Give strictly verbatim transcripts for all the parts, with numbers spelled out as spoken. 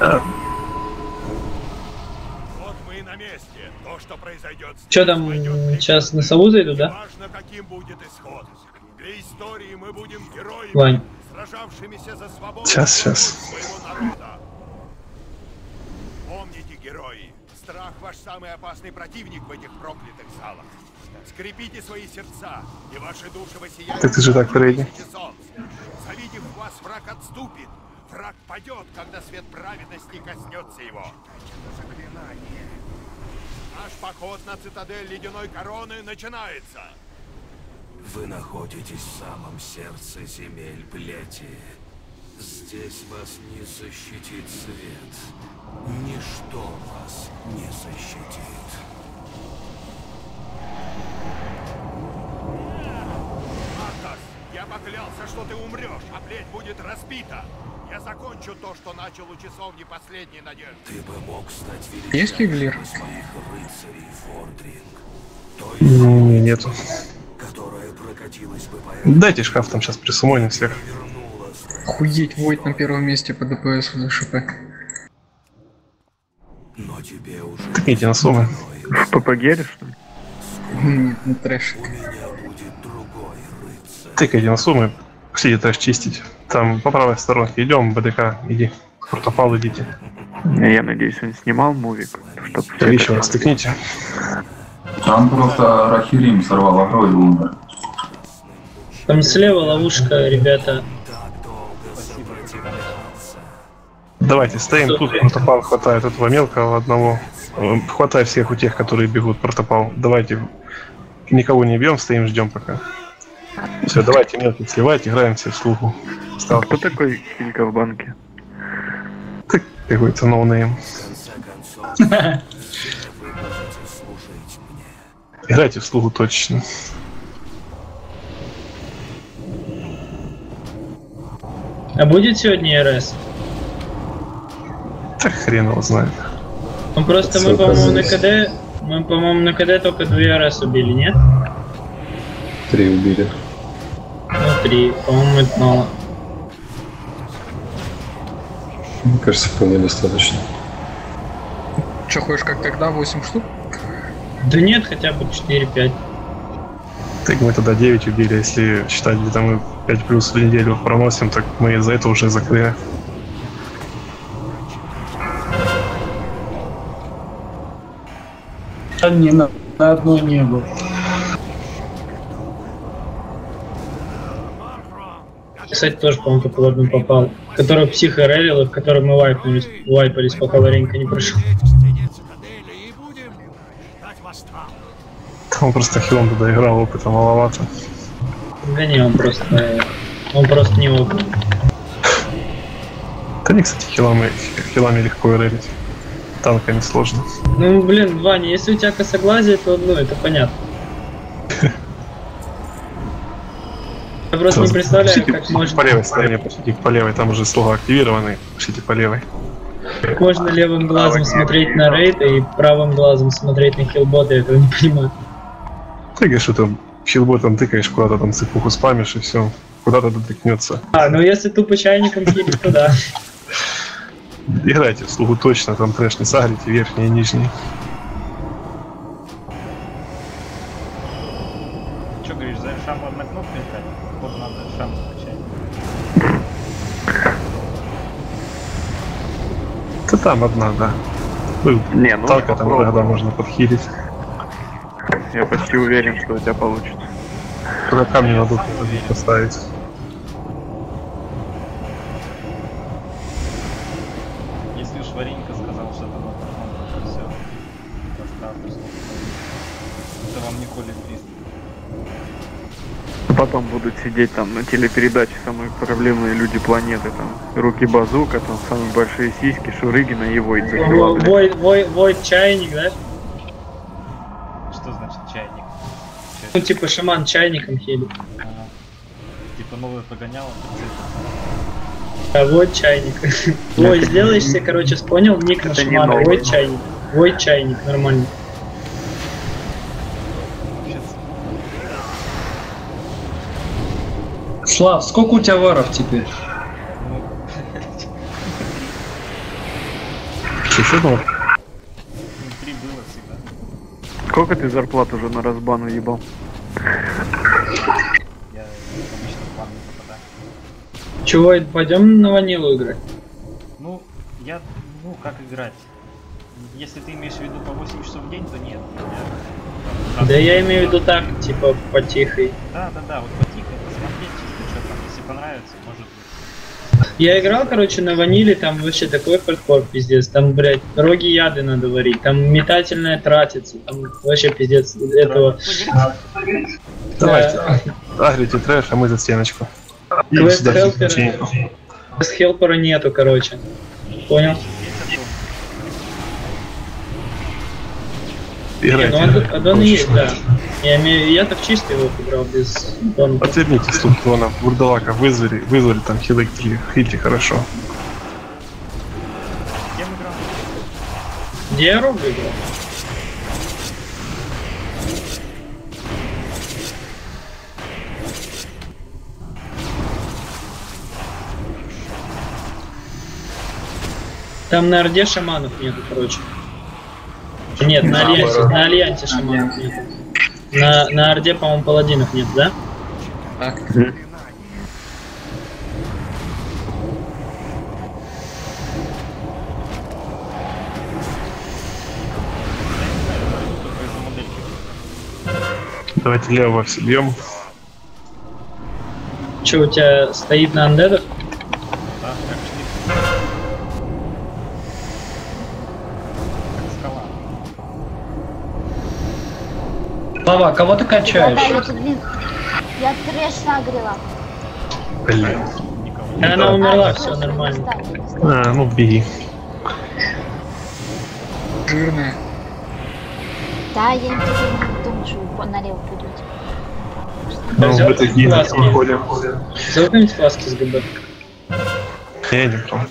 Вот мы и на месте. То, что произойдет. Что там, сейчас на сову зайду, да? Важно, каким будет исход. Для истории мы будем героями, Вань. сражавшимися за свободу Сейчас, сейчас. своего народа. Помните, герои, страх ваш самый опасный противник в этих проклятых залах. Скрепите свои сердца, и ваши души воссияют. Так ты же так, Фредди. Завидев вас, враг отступит. Враг падет, когда свет праведности коснется его. Заклинание. Наш поход на цитадель Ледяной Короны начинается. Вы находитесь в самом сердце земель Плети. Здесь вас не защитит свет. Ничто вас не защитит. Артас, я поклялся, что ты умрешь, а плеть будет разбита. Я закончу то, что начал у часовни последней надежды. Ты бы мог стать Есть ювелир? величайшим из своих рыцарей, Фордринг. Той Не, самой, нету. которая прокатилась бы по этому Дайте шкаф, там сейчас присумоним всех. вернула страх. Охуеть, Войт на первом месте по ДПС в ДШП. Но тебе уже Тыкните на суммы. В ППГ что ли? Нет, не трэш. у меня будет другой рыцарь. Тыкайте на суммы. Пошлите трэш чистить. Там по правой сторонке идем, БДК, иди. В протопал идите. Я надеюсь, он снимал мувик, чтоб Да еще раз тыкните. Там просто Рахирим сорвал огонь и умер. Там слева ловушка, ребята. Давайте, стоим тут, протопал хватает этого мелкого одного. Э, Хватай всех у тех, которые бегут, протопал. Давайте, никого не бьем, стоим, ждем пока. Все, давайте мелких сливайте, играем все в слуху. А Стал кто такой Килька в банке? какой-то ноунейм. В конце концов, вы можете служить мне. Играйте в слуху точно. А будет сегодня РС? Так хрен его знает. Ну просто мы, по-моему, на КД... Мы, по-моему, на КД только две РС убили, нет? Три убили. Ну, три. По-моему, это мало. Мне кажется, вполне достаточно. Че, ходишь как тогда, восемь штук? Да нет, хотя бы четыре-пять. Так мы тогда девять убили, если считать, где-то мы пять плюс в неделю проносим, так мы за это уже закрыли. А не на, на одной не был. Кстати, тоже, по-моему, только в одну попал. Который психо релил, и в которой мы вайпнулись, вайпались, пока Варенька не пришел. Он просто хилом туда играл, опыта маловато. Да не, он просто... Он просто не опыт. Да не, кстати, хилами, хилами легко релить. Танками сложно. Ну, блин, Ваня, если у тебя косоглазие, то, ну, это понятно. Я просто не представляю, Пошлите как можно... по левой стороне, пошлите по левой, там уже слуга активированы. Пошлите по левой. Как можно левым глазом смотреть на рейд и правым глазом смотреть на хилбота, я этого не понимаю. Ты что там хилботом тыкаешь, куда-то там цепуху спамишь и все. Куда-то дотыкнется. А, ну если тупо чайником хилить, то да. Играйте в слугу точно, там трэш не сагрите, верхний и нижний. Че говоришь, за шаму одна кнопка играть? Вот надо шаму скачать. Да там одна, да. Был Не, ну танка там попробуй. иногда можно подхилить. Я почти уверен, что у тебя получится. Только камни надо поставить. Если уж Варенька сказал, что это надо, то все. Поставлю слух. Это вам не колет триста. Потом будут сидеть там на телепередаче самые проблемные люди планеты, там руки базука, там самые большие сиськи, Шурыгина и Войт захила, блядь. Вой, вой, вой, чайник, да? Что значит чайник? Ну типа шаман чайником хилит. Ага. Типа новый погонял, А вот чайник. Ой, сделаешь себе, короче, понял, ник на Это не шамана. новый. Вой чайник. Вой чайник, нормально. Слав, сколько у тебя варов теперь? Еще одного? Три было всегда. Сколько ты зарплат уже на разбану ебал? Я обычно в план не попадаю. Чего, пойдем на ванилу играть? Ну, я, ну, как играть? Если ты имеешь в виду по восемь часов в день, то нет. Я, Да я имею в виду так, типа, потихой. Да, да, да, вот потихо посмотреть чисто, что там, если понравится, может быть. Я играл, короче, на ваниле, там вообще такой хардкор, пиздец. Там, блядь, роги яды надо варить, там метательная тратится, там вообще пиздец этого. Давайте. Агрите трэш, а мы за стеночку. Квест Сюда, хелпера, печеньку. квест хелпера нету, короче. Понял? Не, ну Играйте. аддон, аддон есть, да. Я, имею, я так чисто его играл, без аддона. Отвернитесь тут, вон, вурдалака вызвали, вызвали там хилы, хильте хорошо. Кем играл? Где я рог играл? Там на Орде шаманов нету, короче. Нет, на Альянсе, на Альянсе шаманов нету. На, на Орде, по-моему, паладинов нет, да? Так. Давайте левого все бьем. Че, у тебя стоит на андедах? Да, как шли. Как скала. Слава, кого ты качаешь? Да, я тут, блин, я трэш нагрела. Блин. Никого. Она умерла, А, все всё, нормально. достань, достань. А, ну беги. Жирная. Да, я не думаю, что вы налево пойдете. Ну, Взял в этой там дни класс, выходим. Взял какие-нибудь класски с ГБ? Я не прям.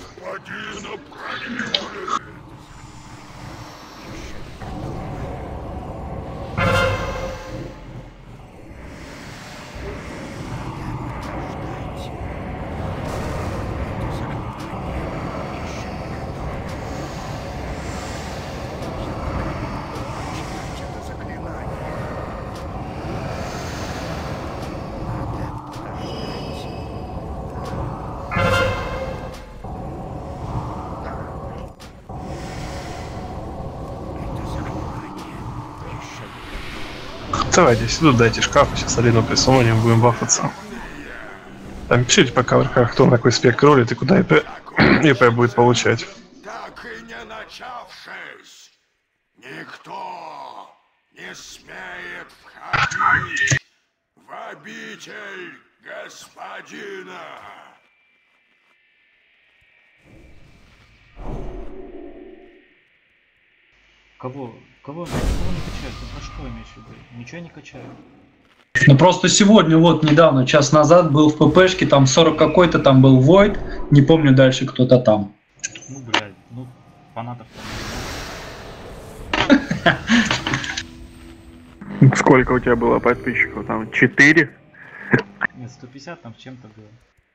Давайте сюда дайте шкаф, сейчас Алину присунем, будем бафаться. Там пишите пока в верхах, кто на какой спек ролит и куда ИП, ИП будет получать. Так и не начавшись, никто не смеет входить в обитель господина. Кого? Кого? Кого не качают? Ты про что имеешь в виду? Ничего не качаю. Ну просто сегодня, вот недавно, час назад был в ППшке, там сорок какой-то, там был Void, не помню дальше кто-то там. Ну, блядь, ну, фанатов Сколько у тебя было подписчиков? Там четыре? нет, сто пятьдесят там с чем-то было.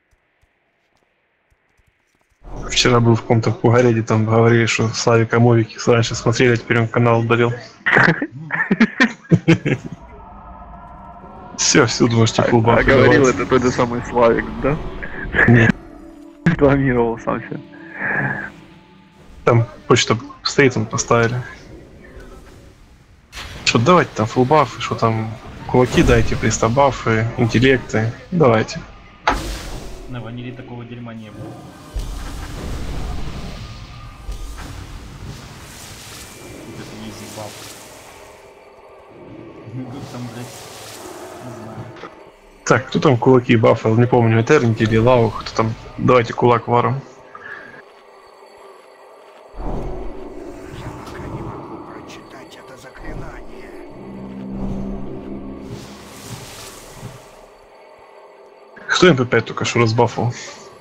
Вчера был в каком-то пугареде, там говорили, что Славик Амовики раньше смотрели, а теперь он канал удалил. Все, всюду можете фулбаф. А говорил это тот же самый Славик, да? Нет. Рекламировал сам себя. Там почта стоит, он поставили. Что давайте там фулбафы, что там кулаки дайте, пристабафы, интеллекты. Давайте. На ваниле такого дерьма не было. Вот это не зибал. Ну как там, блядь, не знаю. Так, кто там кулаки бафал? Не помню, Этернити или Лау, кто там. Давайте кулак варом. Я пока не могу прочитать это заклинание. Кто эм пэ пять только что разбафал?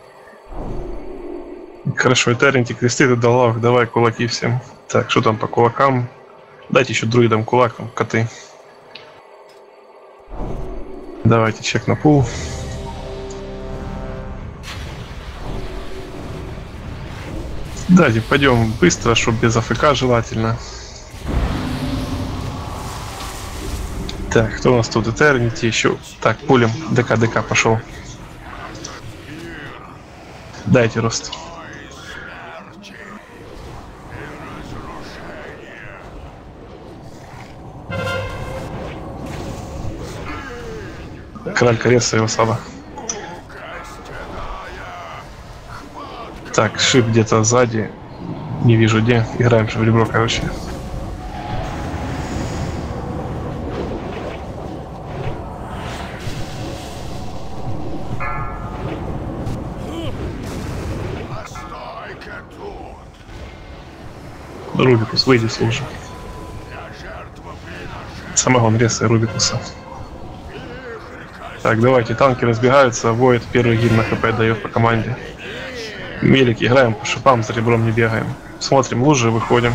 Хорошо, Этернити, кресты ты дал Лау, давай кулаки всем. Так, что там по кулакам? Дайте еще друидам кулак, там, коты. Давайте чек на пул. Давайте пойдем быстро, чтобы без АФК желательно. Так, кто у нас тут? Этернити еще. Так, пулем. ДК, ДК пошел. Дайте рост. Краль Кореса его слабо. Так, шип где-то сзади. Не вижу где. Играем же в ребро, короче. Рубикус, выйди служи. Самогон ресай Рубикуса. Так, давайте, танки разбегаются. Воет первый гиль на хп дает по команде. Мелик, играем по шипам, за ребром не бегаем. Смотрим лужи, выходим.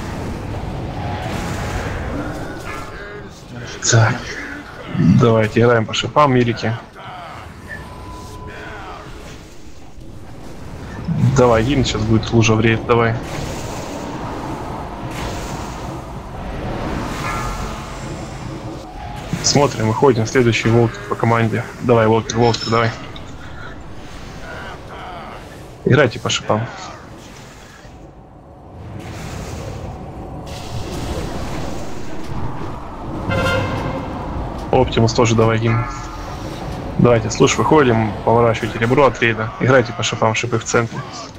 Так. Давайте, играем по шипам, мелики. Давай, гимн сейчас будет лужа в рейд, давай. Смотрим, выходим, следующий волк по команде. Давай, волкер, волкер, давай. Играйте по шипам. Оптимус тоже давай гимн. Давайте, слушай, выходим, поворачивайте ребро от рейда. Играйте по шипам, шипы в центре.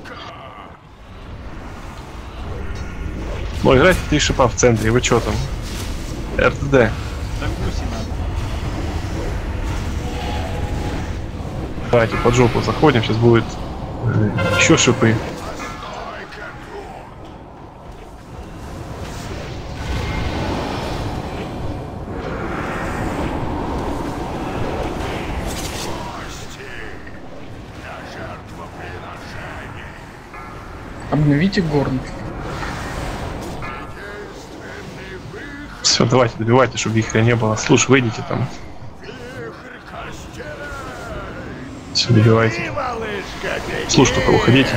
Ну, играйте три шипа в центре, вы чё там? РТД. Давайте под жопу заходим, сейчас будет э, еще шипы. Обновите горн. Все, давайте, добивайте, чтобы вихря не было. Слушай, выйдите там. Все, добивайте. Слушай, только уходите.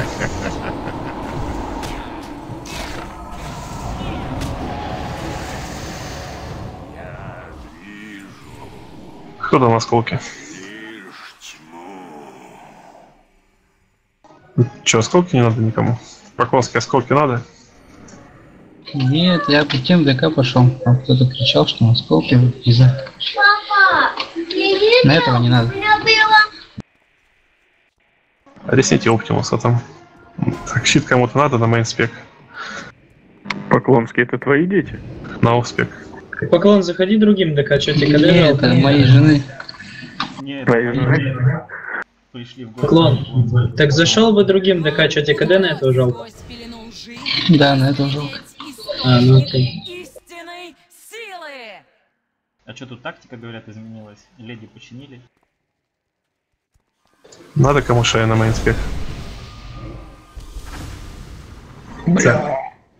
Кто там осколки? Че, осколки не надо никому? Поклонские осколки надо? Нет, я по тем ДК пошел. Там кто-то кричал, что осколки из-за. На этого не надо. Ресните Оптимуса там. Так, щит кому-то надо на мейнспек. Поклонские, это твои дети? На офспек. Поклон, заходи другим ДК, что тебе когда Нет, это моей жены. Нет, Твоей жены? пришли в город. Поклон, так зашел бы другим ДК, что тебе КД на этого жалко? Да, на этого жалко. А, ну окей. Истинной силы! А что тут тактика, говорят, изменилась? Леди починили? Надо кому шея на мейнспек. Посмотрите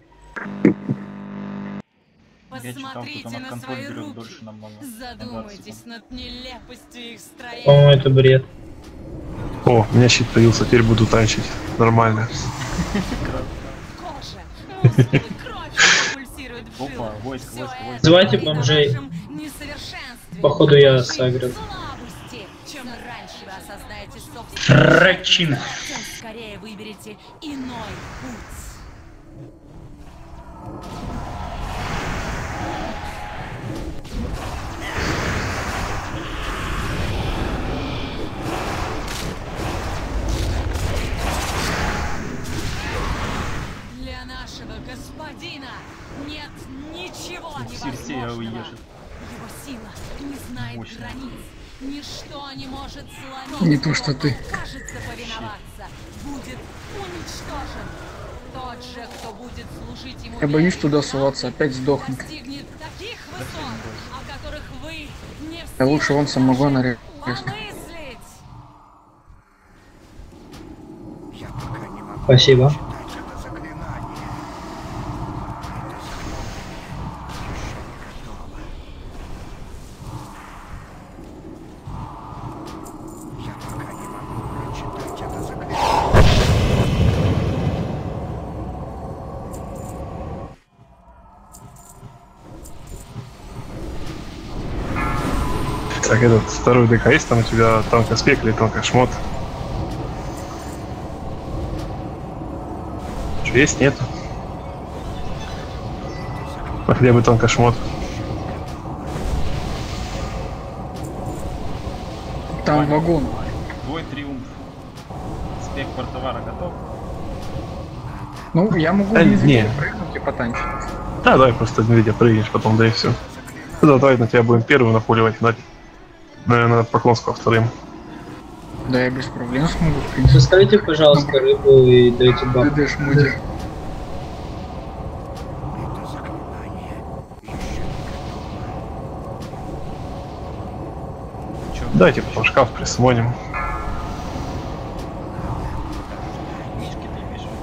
Я читал, что там на контроль свои берет руки. дольше намного. Задумайтесь над нелепостью их строения. По-моему, это бред. О, у меня щит появился, теперь буду танчить. Нормально. Кожа, мускулы, кровь пульсирует в Опа, жилах. войск, Всё войск, это войск. Звайте говорит о бомжей. вашем несовершенстве, Походу я вашей сагрил. слабости. Чем раньше вы осознаете собственную Рачина. тем скорее выберете иной путь. Для нашего господина нет ничего Серсея невозможного. уедет. Его сила не знает Мощно. границ. Ничто не может сломить. Не то, что ты. Кажется повиноваться, будет уничтожен. Тот же, кто будет служить ему Я боюсь верой, туда соваться, опять сдохнет. достигнет таких высот, о которых вы не в А лучше он самогон силах нарезал. помыслить. Спасибо. Так, этот второй ДК есть там у тебя танкоспек или танкошмот? Что есть? Нету? А хотя бы танкошмот. Там вагон. Твой триумф. Спек портовара готов? Ну, я могу А, из не. прыгнуть и потанчить. Да, давай просто медведя прыгнешь потом, да и все. Да, давай на тебя будем первым напуливать, на, наверное, Поклонского вторым. Да, я без проблем смогу, в принципе. Доставите, пожалуйста, рыбу и дайте бабку. ДД шмуди. Давайте потом шкаф присмоним. Мишки ты имеешь в виду?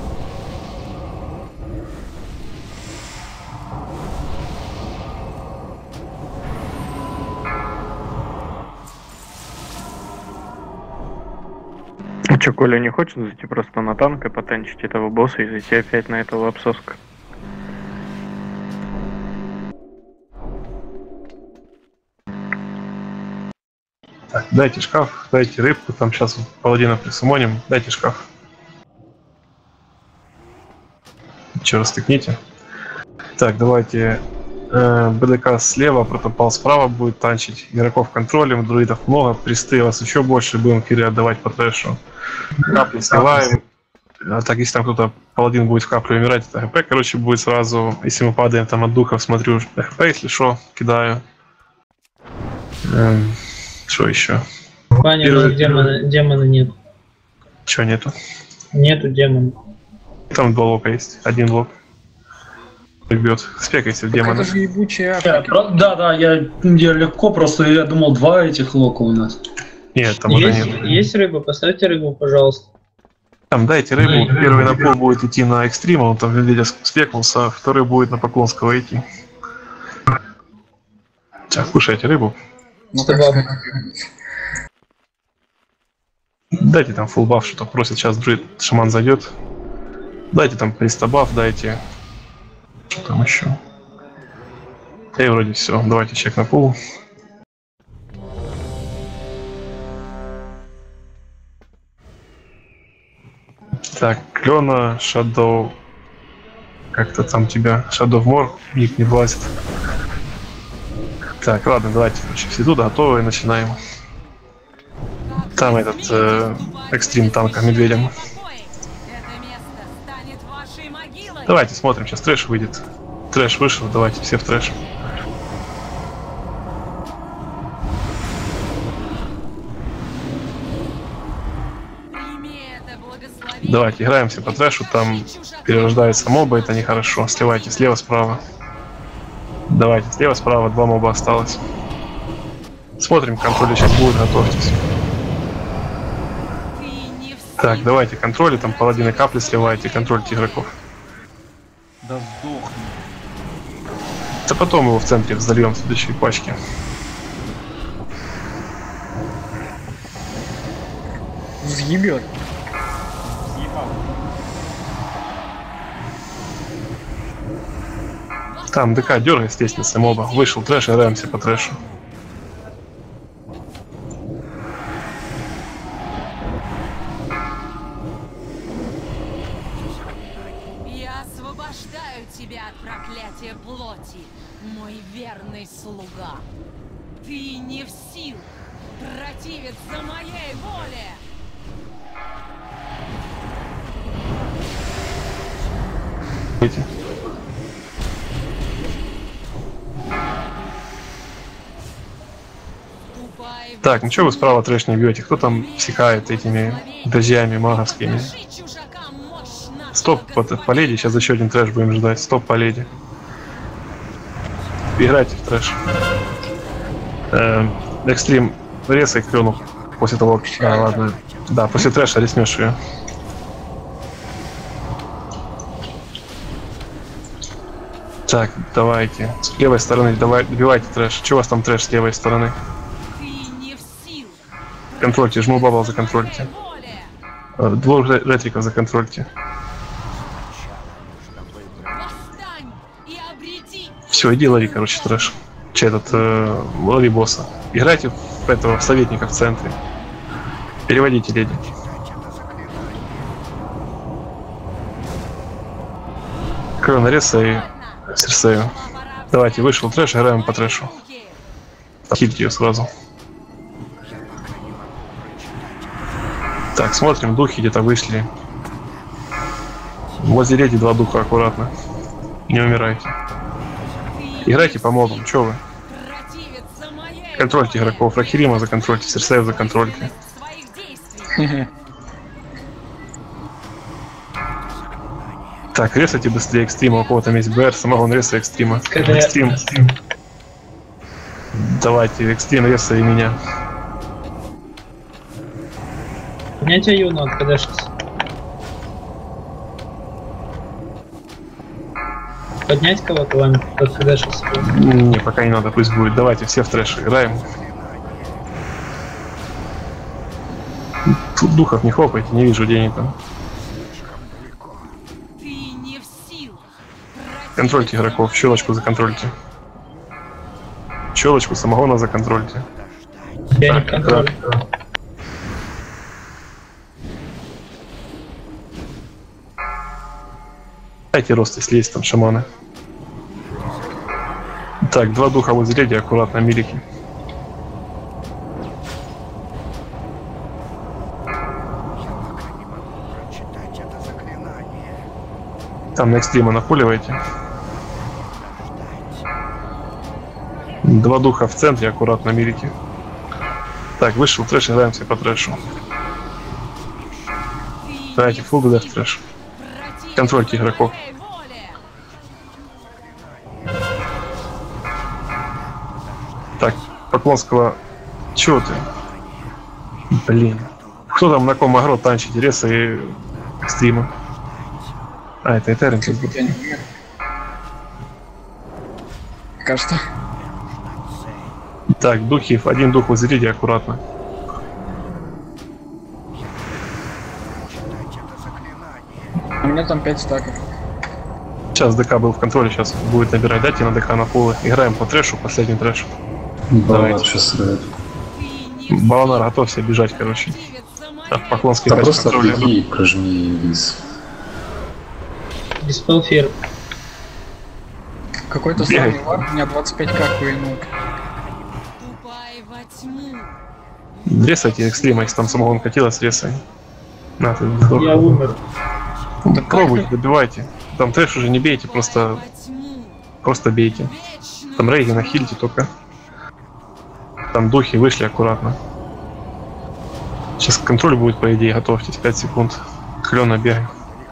А чё, Коля не хочет зайти просто на танк и потанчить этого босса и зайти опять на этого обсоска? Так, дайте шкаф, дайте рыбку, там сейчас паладина присумоним, дайте шкаф. Еще раз тыкните. Так, давайте э, БДК слева, протопал справа будет танчить, игроков контролем, друидов много, присты вас еще больше, будем кири отдавать по трэшу. Капли сливаем. А так, если там кто-то паладин будет в каплю умирать, это ХП, короче, будет сразу, если мы падаем там от духов, смотрю, ХП, если что, кидаю. Эм, что еще? Ваня, у нас демона, демона нет. Чего нету? Нету демона. Там два лока есть, один лок. Так бьет. Спекайся в демона. Это же ебучая Я Африка. про- Да, да, я, я легко, просто я думал, два этих лока у нас. Нет, там уже Есть, нет. есть рыба? Поставьте рыбу, пожалуйста. Там дайте рыбу, первый напол будет идти на экстрима, он там медведя спекнулся, а второй будет на Поклонского идти. Так, кушайте рыбу. Ну, Сто как бабок. сказать. Дайте там фулл баф, что-то просит, сейчас друид шаман зайдет. Дайте там пристабаф, дайте. Что там еще? И вроде все. Давайте чек на пул. Так, Клена, Shadow. Как-то там тебя. Shadow More, ник не влазит. Так, ладно, давайте, короче, все туда готовы, начинаем. Там этот э, экстрим танка медведем. Это место станет вашей могилой. Давайте смотрим, сейчас трэш выйдет. Трэш вышел, давайте все в трэш. Прими это благословение. Давайте играем все по трэшу, там перерождаются мобы, это нехорошо. Сливайте слева, справа. Давайте, слева, справа, два моба осталось. Смотрим, контроль сейчас будет, готовьтесь. Ты не в Так, давайте контроли, там паладины капли сливайте, контрольте игроков. Да сдохни. Да потом его в центре взольем в следующей пачке. Взъебет. Съебал. Там ДК дергай с лестницы моба. Вышел трэш, играемся по трэшу. Я освобождаю тебя от проклятия плоти, мой верный слуга. Ты не в силах противиться моей воле. Видите? Ступай в Так, ничего вы справа трэш не бьете. Кто там психает этими дождями маговскими? Покажи чужакам мощь нашего Стоп по, по леди, сейчас еще один трэш будем ждать. Стоп по леди. Играйте в трэш. Эм, экстрим, резай клену после того, как... А, ладно. Да, после трэша резнешь ее. Так, давайте. С левой стороны давай, добивайте трэш. Че у вас там трэш с левой стороны? Ты не в силах Контрольте, жму бабл законтрольте. воле. Э, Двух ре- ретриков законтрольте. Восстань и обрети. Все, иди лови, короче, трэш. Че этот, э, лови босса. Играйте в этого советника в центре. Переводите, леди. Крона Реса и Серсею. Давайте, вышел трэш, играем по трэшу. Хильте ее сразу. Так, смотрим, духи где-то вышли. Возле леди два духа, аккуратно. Не умирайте. Играйте по мобам, чё вы? Контрольте игроков. Рахирима законтрольте, Серсею законтрольте. Так, ресайте быстрее экстрима, у кого там есть БР, самогон реса экстрима. Экстрим. Давайте, экстрим реса и меня. Поднятие юна от КДшится. Поднять кого-то вам от КДшится? Не, пока не надо, пусть будет. Давайте, все в трэш играем. Тут духов не хлопайте, не вижу, где они там. Контрольте игроков, щелочку законтрольте. Щелочку самогона законтрольте. Я не контроль. Дайте рост, если есть там шаманы. Так, два духа возле леди, аккуратно, милики. Там на экстрима напуливайте. Два духа в центре, аккуратно, милики. Так, вышел трэш, играем все по трэшу. Давайте, фулл ГД в трэш. Контрольте игроков. Так, Поклонского... Чего ты? Блин. Кто там на ком агро танчит? Реса и экстрима. А, это Этерн. Кажется. Так, духи, один дух возле леди, аккуратно. У меня там пять стаков. Сейчас ДК был в контроле, сейчас будет набирать. Дайте на ДК на фуллы. Играем по трэшу, последний трэш. Баланар сейчас играет. Баланар, готовься бежать, короче. Так, Поклонский да просто беги и прожми вниз. Диспелфир. Какой-то странный вар, у меня двадцать пять ка хуйнул. Ресайте экстрима, если там самогон катилось, ресай. На, ты сдох. Я умер. Ну, пробуйте, добивайте. Там трэш уже не бейте, просто... Просто бейте. Там рейги нахилите только. Там духи вышли аккуратно. Сейчас контроль будет, по идее, готовьтесь. пять секунд. Клёна бегай.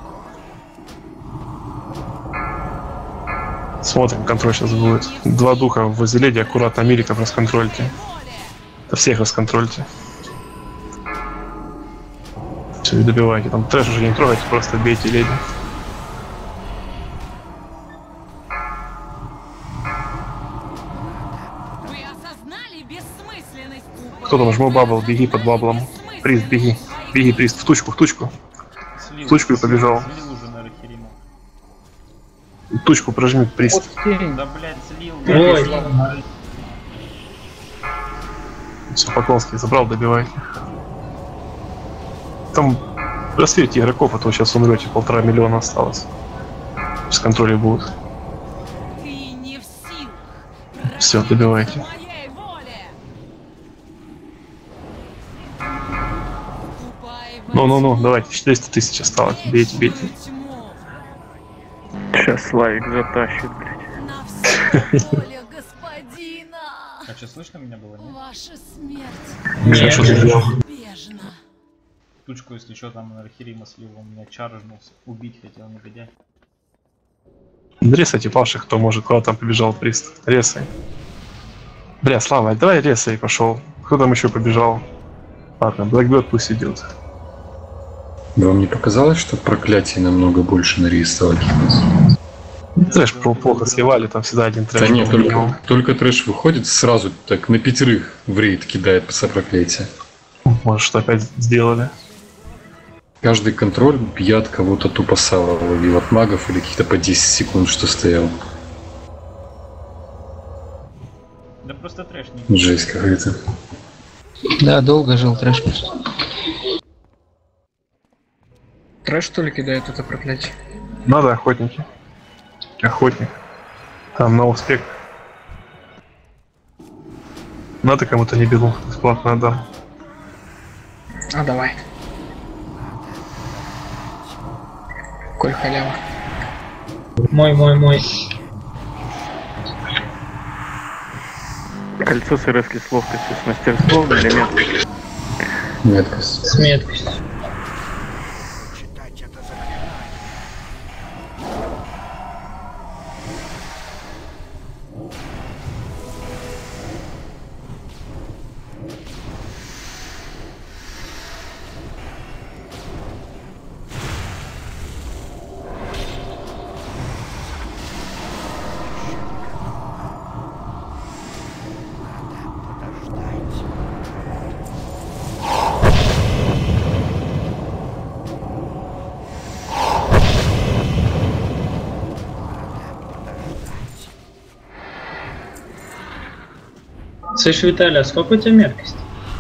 Смотрим, контроль сейчас будет. Два духа возле леди, аккуратно, миликов расконтрольте. Да всех расконтрольте. Все, и добивайте. Там трэш уже не трогайте, просто бейте леди. Кто там жму бабл, беги под баблом. Прист, беги. Беги, прист, в тучку, в тучку. Слил, в тучку и побежал. Тучку прожми, прист. Да, блядь, слил. Ой. Все, Поклонский забрал, добивайте. Там рассветите игроков, а то сейчас умрете, полтора миллиона осталось. Без контроля будут. Все, добивайте. Ну-ну-ну, давайте, четыреста тысяч осталось. Бейте, бейте. Сейчас Славик затащит, блядь. А что, слышно меня было, нет? Ваша смерть. Нет, что ты делал? Тучку, если что, там на Архирима слил, он меня чаржнулся. Убить хотел, негодяй. Ресайте павших, кто может, куда там побежал прист. Ресай. Бля, Слава, давай ресай пошел. Кто там еще побежал? Ладно, Блэкберд пусть идет. Вам не показалось, что проклятие намного больше на рейс стало кинуться? Трэш плохо сливали, там всегда один трэш. Да нет, только, только трэш выходит, сразу так на пятерых в рейд кидает по проклятие. Может, что опять сделали? Каждый контроль бьет кого-то тупо сало ловил от магов или каких-то по десять секунд, что стоял. Да просто трэш не... Жесть какая-то. Да, долго жил трэш. Трэш, что ли, кидает это проклятие? Надо охотники. Охотник. Там на успех. Надо кому-то не бегу, бесплатно отдам. А, давай. Коль халява. Мой, мой, мой. Кольцо с РС с ловкостью, с мастерством или меткость? Меткость. С меткостью. Слышь, Виталий, а сколько у тебя меткость?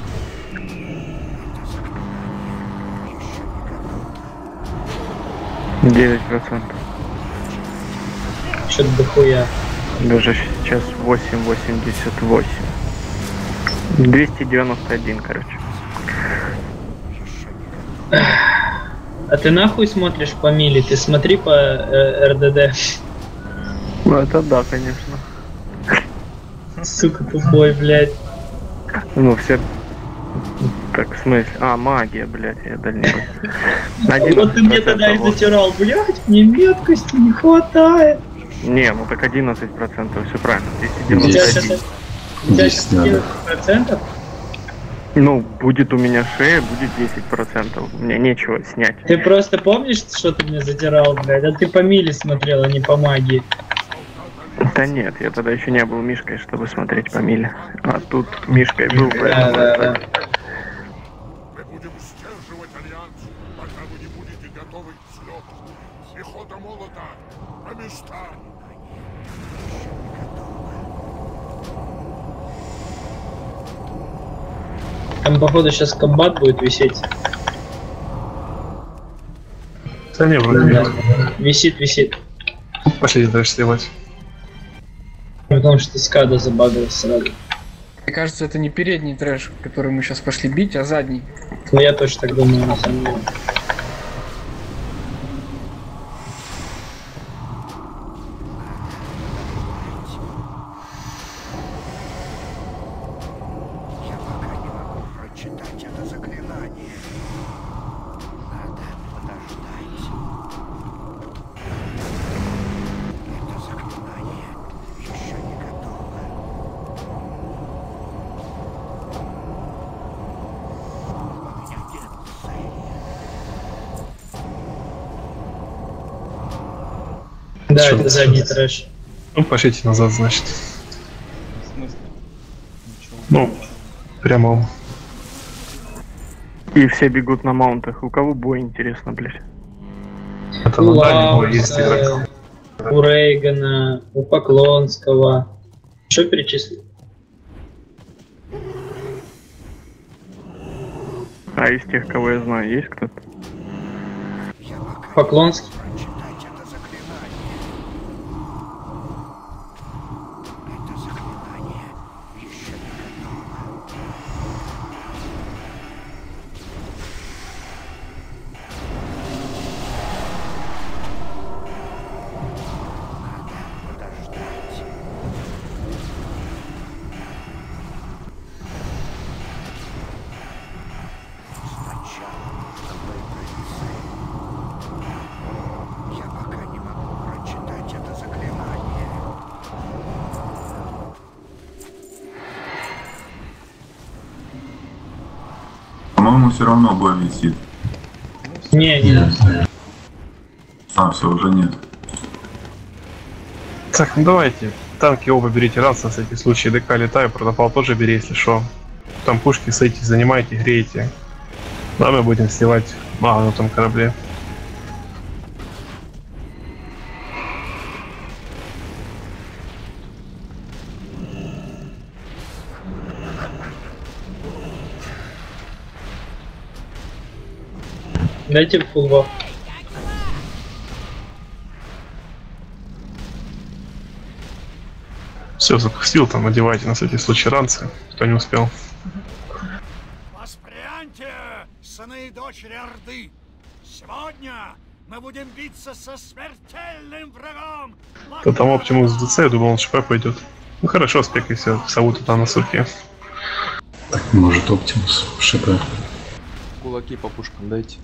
девять процентов. Что-то дохуя. Даже сейчас восемь восемьдесят восемь. двести девяносто один, короче. А ты нахуй смотришь по мили? Ты смотри по э, РДД. Ну это да, конечно. Сука тупой, блядь. Ну все... Так, в смысле? А, магия, блядь, я дальнейший. Вот ты мне тогда и затирал, блядь, мне меткости не хватает. Не, ну так одиннадцать процентов, все правильно. У тебя сейчас двести девяносто один. одиннадцать процентов? Ну, будет у меня шея, будет десять процентов. Мне нечего снять. Ты просто помнишь, что ты мне затирал, блядь? А ты по миле смотрел, а не по магии. Да нет, я тогда еще не был Мишкой, чтобы смотреть по миле. А тут Мишкой был, Да, поэтому... да, да. Мы будем сдерживать альянс, пока вы не будете готовы к взлету. Пехота молота по местам. Там, походу, сейчас комбат будет висеть. Да не, вроде нет. Висит, висит. Пошли дальше сливать. Потому что скада забагалась сразу. Мне кажется, это не передний трэш, который мы сейчас пошли бить, а задний. Ну я тоже так думаю, на самом деле. Я пока не могу прочитать это заклинание. Надо подождать. Это заклинание еще не готово. У меня нет цели. Да, Чё, это задний трэш. Ну, пошлите назад, значит. В смысле? Ничего. Ну, прямо. И все бегут на маунтах. У кого бой, интересно, блядь? Это У на дальнем есть Лауса, игрок. у Рейгана, у Поклонского. Что перечислить? А из тех, кого я знаю, есть кто-то? Поклонский. Прочитать это заклинание. Это заклинание еще не готово. Надо подождать. Сначала нужно выбрать цель. Я пока не могу прочитать это заклинание. По-моему, все равно бой висит. Не, не. А, все, уже нет. Так, ну давайте. Танки оба берите раз на всякий случай. ДК летаю, протопал тоже бери, если что. Там пушки садитесь, занимайте, греете. Ну, а мы будем сливать магу на том корабле. Дайте full buff. Все, запустил, там одевайте на всякий случай ранцы, кто не успел. Воспряньте, сыны и дочери Орды! Сегодня мы будем биться со смертельным врагом! То там Оптимус в ДЦ, я думал, он ШП пойдет. Ну хорошо, спекайся, сову туда на сурке. Может, Оптимус ШП. Кулаки по пушкам дайте.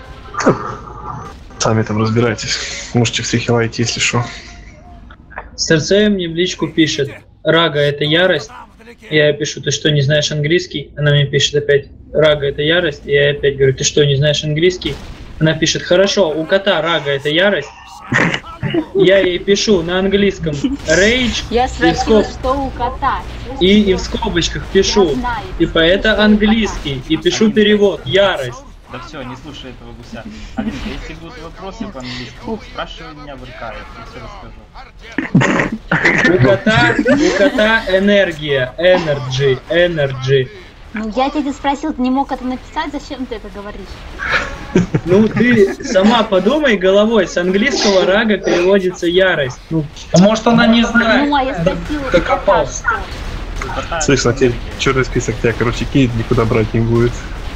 Сами там разбирайтесь. Можете все хилайте, если что. Сердце мне в личку пишет: Рага, это ярость. Я пишу: ты что, не знаешь английский? Она мне пишет опять: Рага, это ярость. И я опять говорю: ты что, не знаешь английский? Она пишет: хорошо, у кота Рага, это ярость. Я ей пишу на английском rage. Я и спросила, в, скоб... что у кота. и, и в скобочках пишу, типа это английский, и пишу перевод ярость. Да все, не слушай этого гуся. Алинка, если будут вопросы по-английски, спрашивай меня в РК, я тебе все расскажу. У кота, у кота энергия, energy, energy. Ну я тебя спросил, ты не мог это написать, зачем ты это говоришь? Ну ты сама подумай головой, с английского рага переводится ярость. Ну, а может она не знает? Ну а я спросила, докопался. Слышь, на тебе черный список тебя, короче, кинет, никуда брать не будет.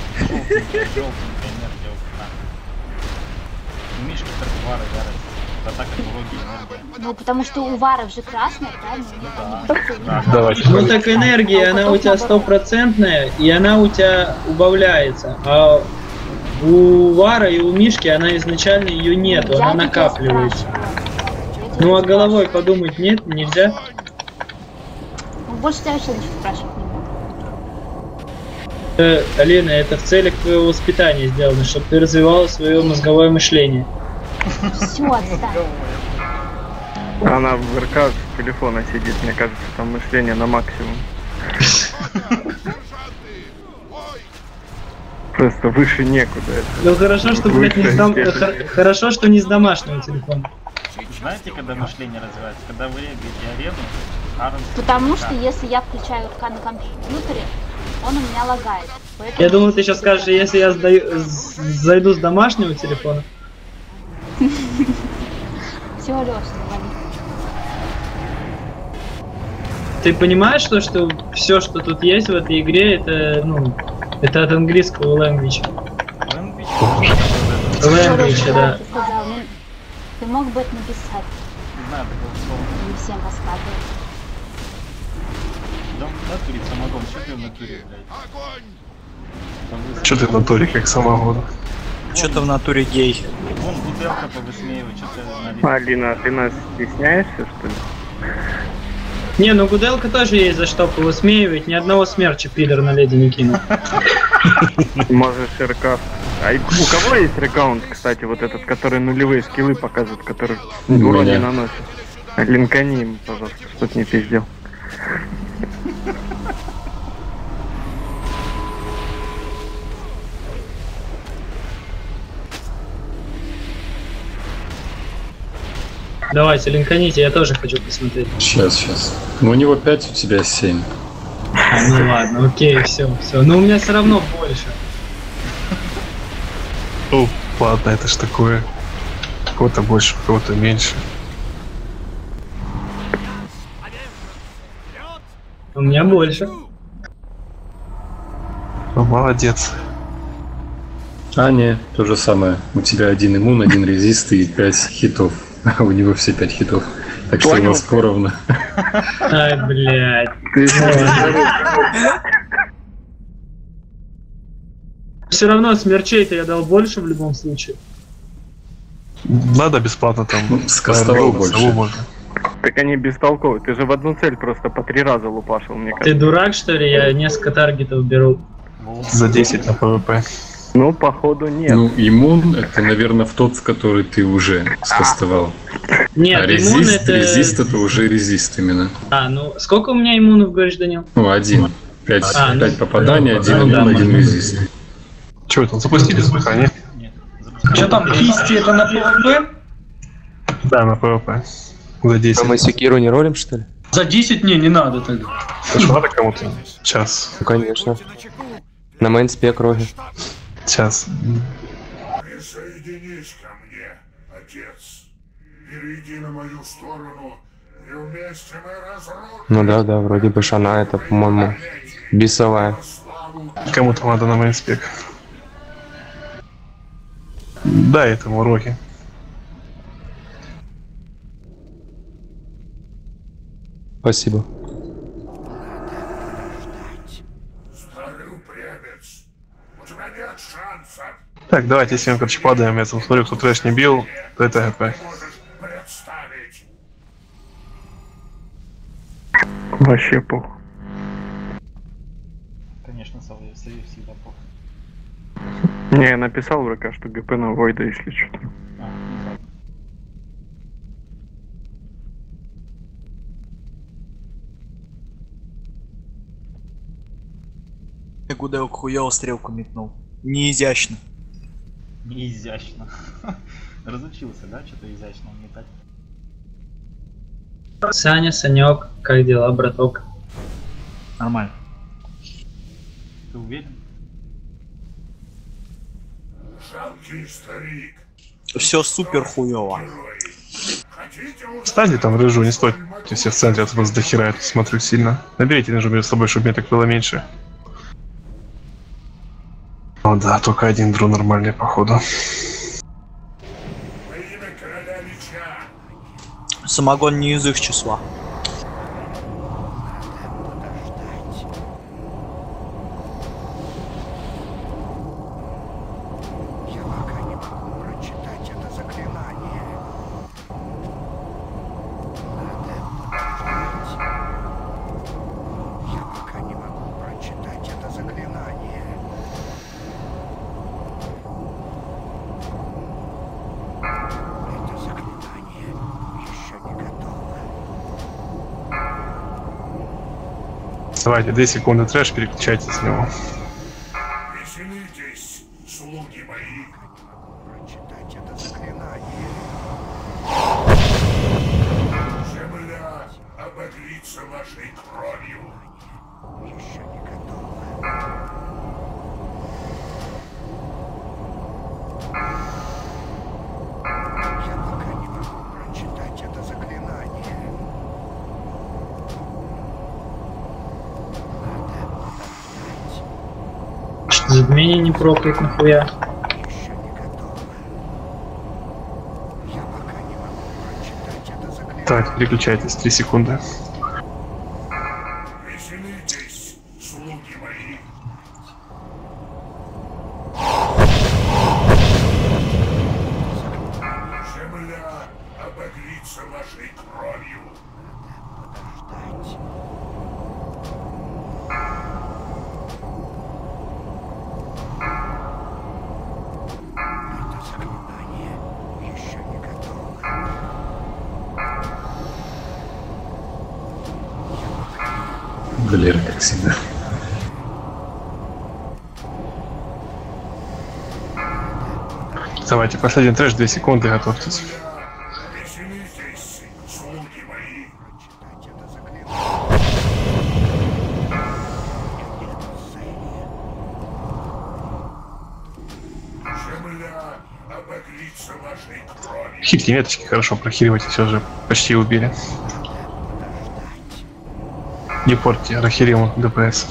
Ну потому что у варов же красная, правильно? Давайте. Ну так энергия, она у тебя стопроцентная, и она у тебя убавляется. А у Вара и у Мишки она изначально ее нету, она накапливается. Ну а головой подумать нет, нельзя. Ну, больше тебя вообще ничего спрашивать не буду. Э, Алина, это в целях твоего воспитания сделано, чтобы ты развивала свое мозговое мышление. Все, отстань. Она в РК с телефона сидит, мне кажется, там мышление на максимум. Просто выше некуда. Ну хорошо, что, блядь, не с дом... хорошо, что не с домашнего телефона. Знаете, когда мышление развивается? Когда вы бьете арену, Арн... Потому что если я включаю РК на компьютере, он у меня лагает. Поэтому... Я думал, ты сейчас скажешь, если я сдаю... зайду с домашнего телефона. Все, Лёш, звони. Ты понимаешь, что, что все, что тут есть в этой игре, это, ну, это от английского language. Language, да. Ты сказал, ну, ты мог бы это написать. Не надо было слово. Не всем рассказывать. Да в натуре самогон, что ты в натуре, блядь? Что ты в натуре, как самогон? Что-то в натуре гей. Вон бутылка повысмеивает, что-то налить. Алина, ты нас стесняешься, что ли? Не, ну Гуделка тоже есть за что повысмеивать, ни одного смерча пидор на леди не кинул. Можешь РК. А у кого есть аккаунт, кстати, вот этот, который нулевые скиллы показывает, который урон не наносит? Линкани им, пожалуйста, что-то не пиздел. Давайте, линканите, я тоже хочу посмотреть. Сейчас, сейчас. Ну у него пять, у тебя семь. А, ну ладно, окей, все, все. Но у меня все равно больше. Ну, ладно, это ж такое. У кого-то больше, у кого-то меньше. У меня больше. Ну, молодец. А, не, то же самое. У тебя один иммун, один резист и пять хитов. А у него все пять хитов. Так что у нас поровну. Ай, блядь. Все равно смерчей-то я дал больше в любом случае. Надо бесплатно там. Скастовал больше. Так они бестолковые. Ты же в одну цель просто по три раза лупашил, мне кажется. Ты дурак, что ли? Я несколько таргетов беру. За десять на ПВП. Ну, походу, нет. Ну, иммун это, наверное, в тот, в который ты уже скастовал. Нет, а резист, резист, это... резист это уже резист именно. А, ну, сколько у меня иммунов, говоришь, Данил? Ну, один. Пять, а, пять ну, попаданий, один ну, иммун, да, один резист. Че, там запустили СБХ, нет? Что там, кисти это на ПВП? Да, на ПВП. За десять. А мы секиру не ролим, что ли? За десять не, не надо тогда. Что, надо кому-то? Сейчас. Ну, конечно. На мейн спек роги. Сейчас. Присоединись ко мне, отец. Перейди на мою сторону, и вместе мы разрушим. Ну да, да, вроде бы Шана это, по-моему, бесовая. Кому-то надо на мейнспек. Дай этому уроки. Спасибо. Старый упрямец, у тебя нет шанса. Так, давайте, если мы, короче, падаем, я там смотрю, кто трэш не бил, то это ГП. Представить. Вообще пух. Конечно, совет всегда пох. Не, я написал в РК, что ГП на Войда, если что. А, не знаю. Гудеок хуёво стрелку метнул. Неизящно. Неизящно. Разучился, да, что-то изящно метать? Саня, Санек, как дела, браток? Нормально. Ты уверен? Жалкий старик. Все супер хуёво. Станьте там рыжу, не стоит все в центре, от вас дохера, я тут смотрю сильно. Наберите рыжу между собой, чтобы мне так было меньше. О да, только один дру нормальный, походу. Самогон не из их числа. Я пока не могу прочитать это заклинание. Я пока не могу прочитать это заклинание. Это заклинание еще не готово. Давайте, две секунды трэш, переключайте с него. Веселитесь, слуги мои. Прочитать это заклинание. Земля обогрится вашей кровью. Еще не готово. Я пока не могу прочитать это заклинание. Что затмение не проклят нахуя? Еще не готово. Я пока не могу прочитать это заклинание. Так, переключайтесь, три секунды. Веселитесь, слуги мои. Земля обогрится вашей кровью. Подождать. Это заклинание еще не готово. Валера, как всегда. Давайте, последний трэш, две секунды, готовьтесь. Веселитесь, слуги мои. Прочитать это заклинание. Земля обогрится вашей кровью. Хитрые меточки хорошо прохиривайте, все же почти убили. Не портите Рахириму ДПС.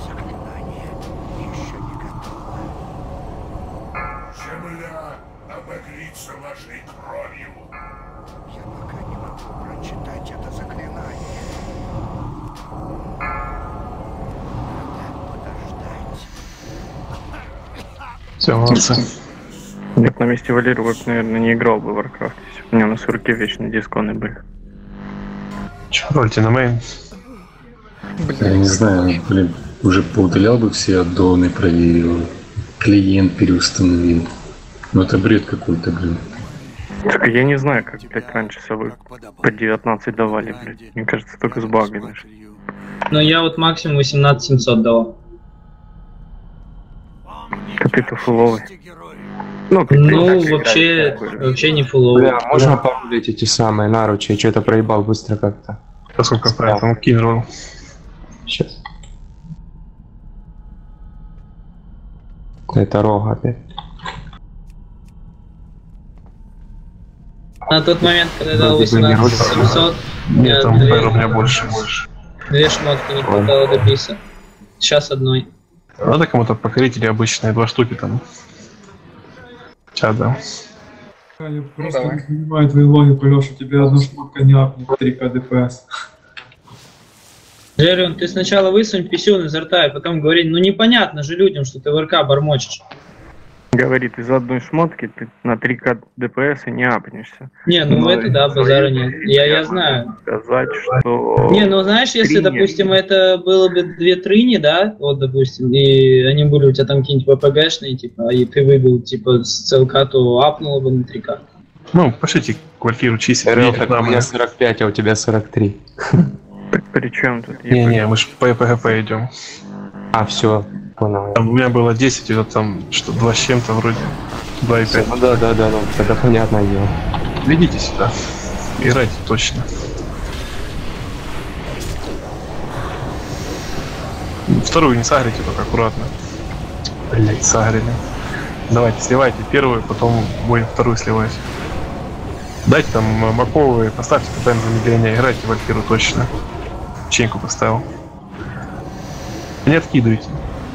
Земля обогрится вашей кровью. Я пока не могу прочитать это заклинание. Надо подождать. Все, молодцы. Нет, на месте Валеры, наверное, не играл бы в Warcraft. У него на сурке вечно дисконы были. Че, рольте на мейн? Я не знаю, блин, уже поудалял бы все аддоны, проверил, клиент переустановил. Ну это бред какой-то, блин. Так я не знаю, как, блядь, раньше совы по девятнадцать давали, блядь. Мне кажется, только с багами. Ну я вот максимум восемнадцать семьсот давал. Так ты-то фуловый. Ну, ты Ну, так вообще, играешь, вообще не фуловый. Бля, можно погулять эти самые наручи? Я что-то проебал быстро как-то. А сколько правил? Там кинул. Сейчас. Это рога опять. На тот момент, когда дал восемнадцать семьсот, Нет, там две, Бэр у меня больше. больше. две шмотки не хватало до писа. Сейчас одной. Надо кому-то покорители обычные, два штуки там. Сейчас, да. Я просто не понимаю твою логику, Леша, тебе одна шмотка не апнет, три ка ДПС. Джеррион, ты сначала высунь писюн изо рта, и потом говори, ну непонятно же людям, что ты в РК бормочешь. Говорит, из одной шмотки ты на три ка ДПС и не апнешься. Не, ну это да, базара нет. Я, я знаю. Сказать, что... Не, ну знаешь, если, Трини. допустим, это было бы две трини, да, вот, допустим, и они были у тебя там какие-нибудь ППГшные, типа, и ты выбил, типа, с ЦЛК, то апнуло бы на три ка. Ну, пошлите квартиру чистить. Рэл, так у меня сорок пять, а у тебя сорок три. Так при чем тут? Не-не, мы же по ПГП идем. А, все, понял. Там у меня было десять, и вот там что два с чем-то вроде. два и пять. Ну да, да, да, ну тогда понятное дело. Ведите сюда. Играйте точно. Вторую не сагрите, только аккуратно. Блять, сагрили. Давайте, сливайте первую, потом будем вторую сливать. Дайте там маковые, поставьте КПН замедление, играйте Валькиру точно. Ченьку поставил. Не откидывайте.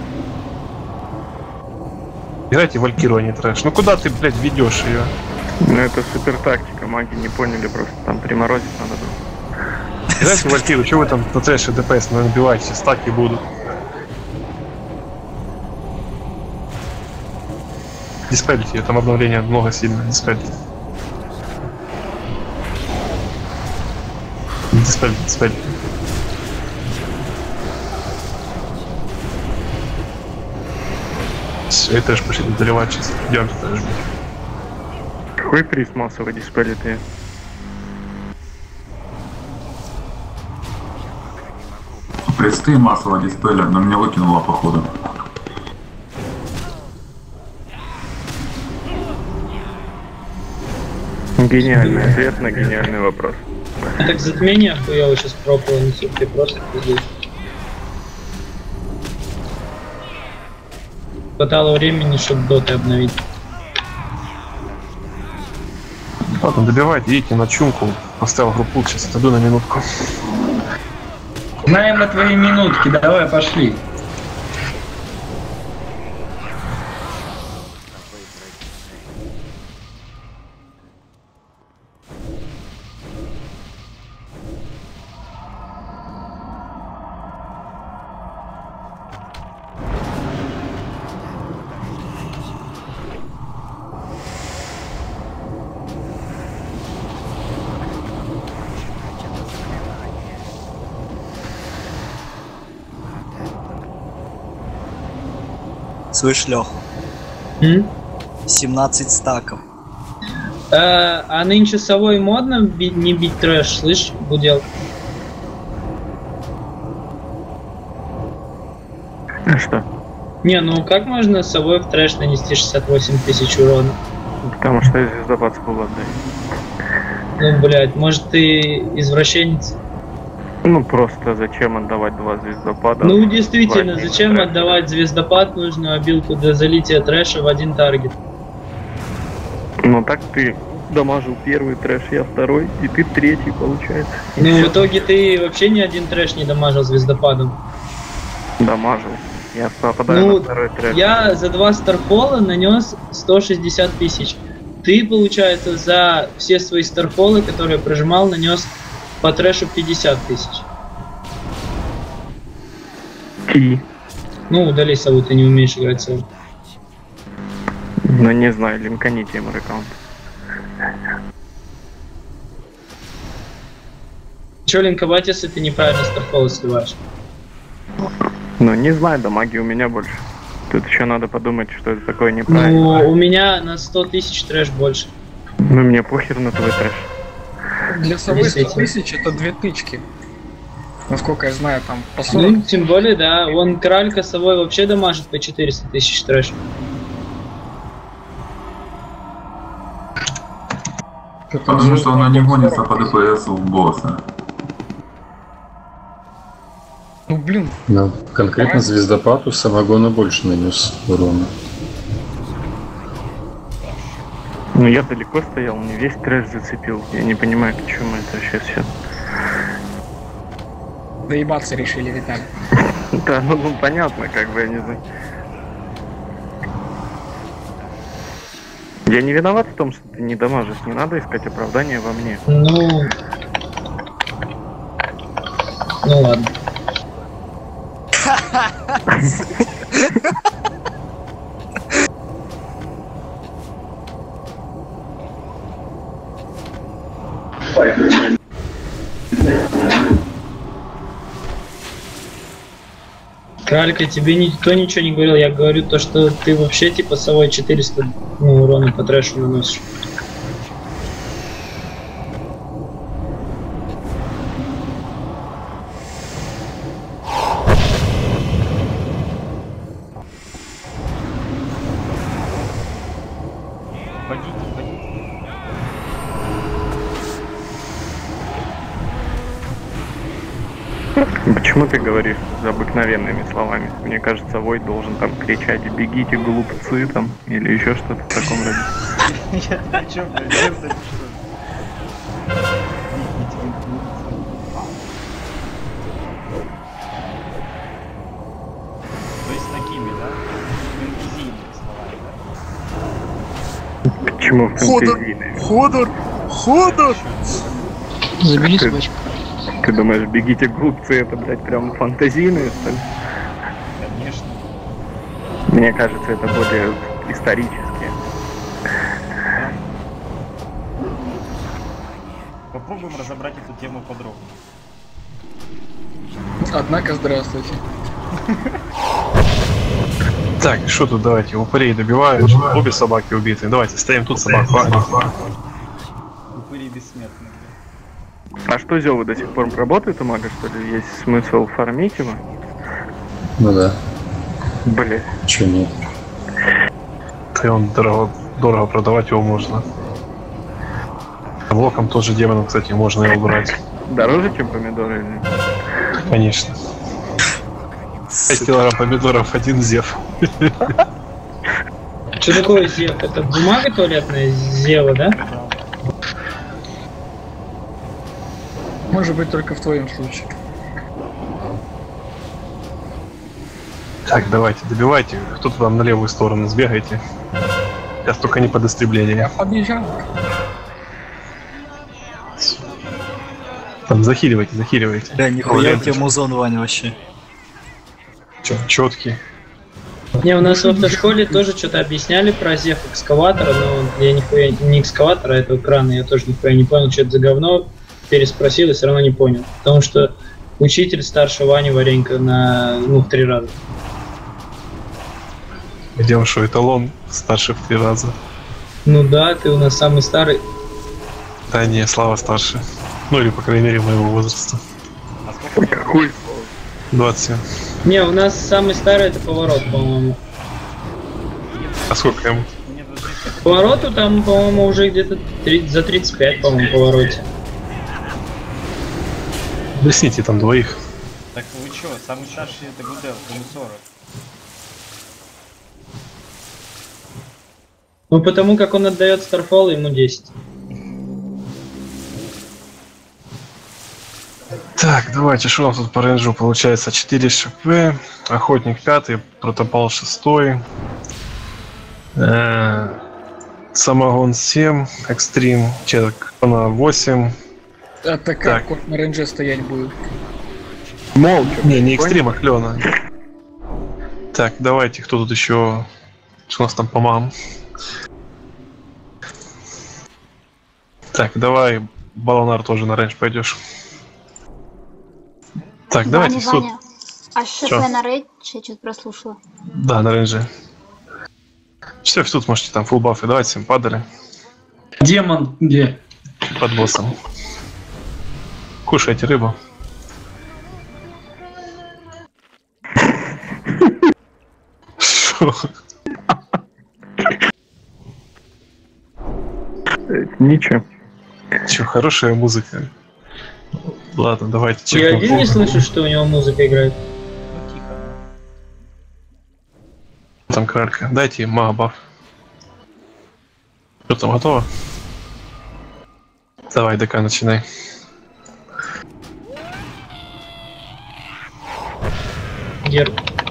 Играйте Валькиру, а не трэш. Ну куда ты, блядь, ведешь ее? Ну это супер тактика, маги не поняли, просто там приморозить надо было. Играйте Валькиру, что вы там на трэше ДПС набиваете, стаки будут. Диспелите, там обновление много сильно, диспелите. Диспелите, диспелите. Все, это же пошли доливать сейчас. Идемте тоже. Какой приз массовый диспелит я? Престы массово диспеля, но меня выкинуло походу. Гениальный ответ на гениальный вопрос. Так затмение охуело сейчас пробовал, несут, ты просто пиздец. Хватало времени, чтобы доты обновить. Ладно, добивайте, идите на чумку. Поставил группу, сейчас отойду на минутку. Знаем мы твои минутки, давай пошли. Слышь, Лех, М? семнадцать стаков. А, а нынче совой модно би- не бить трэш, слышь, гудел? А что? Не, ну как можно совой в трэш нанести шестьдесят восемь тысяч урона? Потому что я звездопад был отдай. Ну, блядь, может ты извращенец? Ну просто зачем отдавать два звездопада? Ну, действительно, в один зачем трэш? отдавать звездопад, нужную обилку для залития трэша в один таргет? Ну так ты дамажил первый трэш, я второй, и ты третий получается. И Ну, всё. в итоге ты вообще ни один трэш не дамажил звездопадом. Дамажил. Я попадаю Ну, на второй трэш. я за два старфола нанес сто шестьдесят тысяч. Ты, получается, за все свои старфолы, которые прожимал, нанес по трэшу пятьдесят тысяч. Ти. Ну, удали сову, ты не умеешь играть сову. Ну не знаю, линканите ему аккаунт. Че линковать, если ты неправильно старфолы сливаешь? Ну не знаю, дамаги у меня больше. Тут еще надо подумать, что это такое неправильно. Ну, у меня на сто тысяч трэш больше. Ну мне похер на твой трэш. Для совы сто Действительно. тысяч это две тычки. Насколько я знаю, там по сорок. Ну, тем более, да. Вон кралька совой вообще дамажит по четыреста тысяч трэш. Потому что она не гонится по ДПС у босса. Ну блин. Ну, конкретно звездопаду самогона больше нанес урона. Ну я далеко стоял, мне весь трэш зацепил. Я не понимаю, к чему это сейчас сейчас. Доебаться решили, Виталий. Да, ну, ну понятно, как бы, я не знаю. Я не виноват в том, что ты не дамажишь, не надо искать оправдания во мне. Ну... Ну ладно. Кралька, тебе никто ничего не говорил, я говорю то, что ты вообще типа совой четыреста ну, урона по трэшу наносишь. Почему ты говоришь за обыкновенными словами? Мне кажется, Войт должен там кричать «бегите, глупцы» там, или еще что-то в таком роде. Я хочу придержать, что... То есть такими, да? Фэнтезийными словами, да? Почему фэнтезийными? Ходор! Ходор! Забери собачку. Ты думаешь, «бегите, глупцы» это, блядь, прям фантазийные, что ли? Конечно. Мне кажется, это более исторические. Попробуем разобрать эту тему подробнее. Однако, здравствуйте. Так, что тут давайте, упырей добивают, обе собаки убиты. Давайте, стоим тут собаку. Упыри бессмертные. А что, Зёвы до сих пор работает у мага, что ли? Есть смысл фармить его? Ну да. Блин. Чё нет? И он дорого, дорого продавать его можно. Блоком тоже демоном, кстати, можно его брать. Дороже, чем помидоры? Или? Конечно. пять килограмм помидоров, один зев. Что такое зев? Это бумага туалетная зева, да? Может быть, только в твоем случае. Так, давайте, добивайте. Кто-то там на левую сторону сбегайте. Сейчас только не под истребление. Я побежал. Там захиливайте, захиливайте. Да, нихуя у тебя музон, Ваня, вообще. Чё, чёткий. Не, у нас в автошколе тоже что-то объясняли про зев экскаватора, но я нихуя не экскаватора, а этого крана, я тоже нихуя не понял, что это за говно. Переспросил и все равно не понял. Потому что учитель старше Вани Варенька на, ну, в три раза. Где он что, эталон старше в три раза? Ну да, ты у нас самый старый. Да не, Слава старше. Ну или, по крайней мере, моего возраста. А сколько? Какой? двадцать семь. Не, у нас самый старый это поворот, по-моему. А сколько ему? Повороту там, по-моему, уже где-то за тридцать пять, по-моему, повороте. Объясните там двоих. Так вы чё, самый старший это Гудел, ему сорок. Ну потому как он отдает Старфол, ему десять. Так, давайте, что у нас тут по рейнджу получается? четыре ШП, Охотник пятый, Протопал шестой, э, Самогон семь, Экстрим, Черкона восемь. Это как вот на рейнже стоять будет? Молча. Не, не Экстрим, а Клёна. Так, давайте, кто тут еще? Что у нас там по мам? Так, давай, Баланар тоже на рейндж пойдешь. Так, Ваня, давайте в суд. Ваня, а ШП Чё? на рейдж я что-то прослушала. Да, на рейнже. Все, в суд можете там фулл бафы давать, всем падали. Демон где? Под боссом. Кушайте рыбу. Шо? Ничего. Че, хорошая музыка. Ладно, давайте Я чекнем. один не слышу, что у него музыка играет. Там кралька. Дайте им мага баф. Что там, готово? Давай, ДК, начинай. Герб.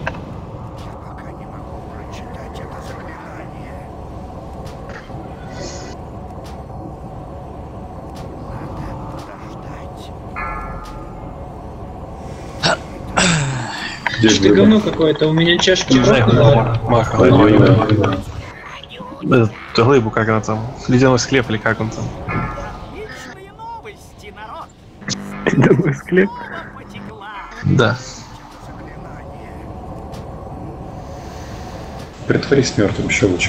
Что говно какое-то, у меня чашки Не знаю, просто... Маха, этот глыбу, как она там, ледяной склеп или как он там. Ледяной склеп? Да. Притворись мертвым, щелочка.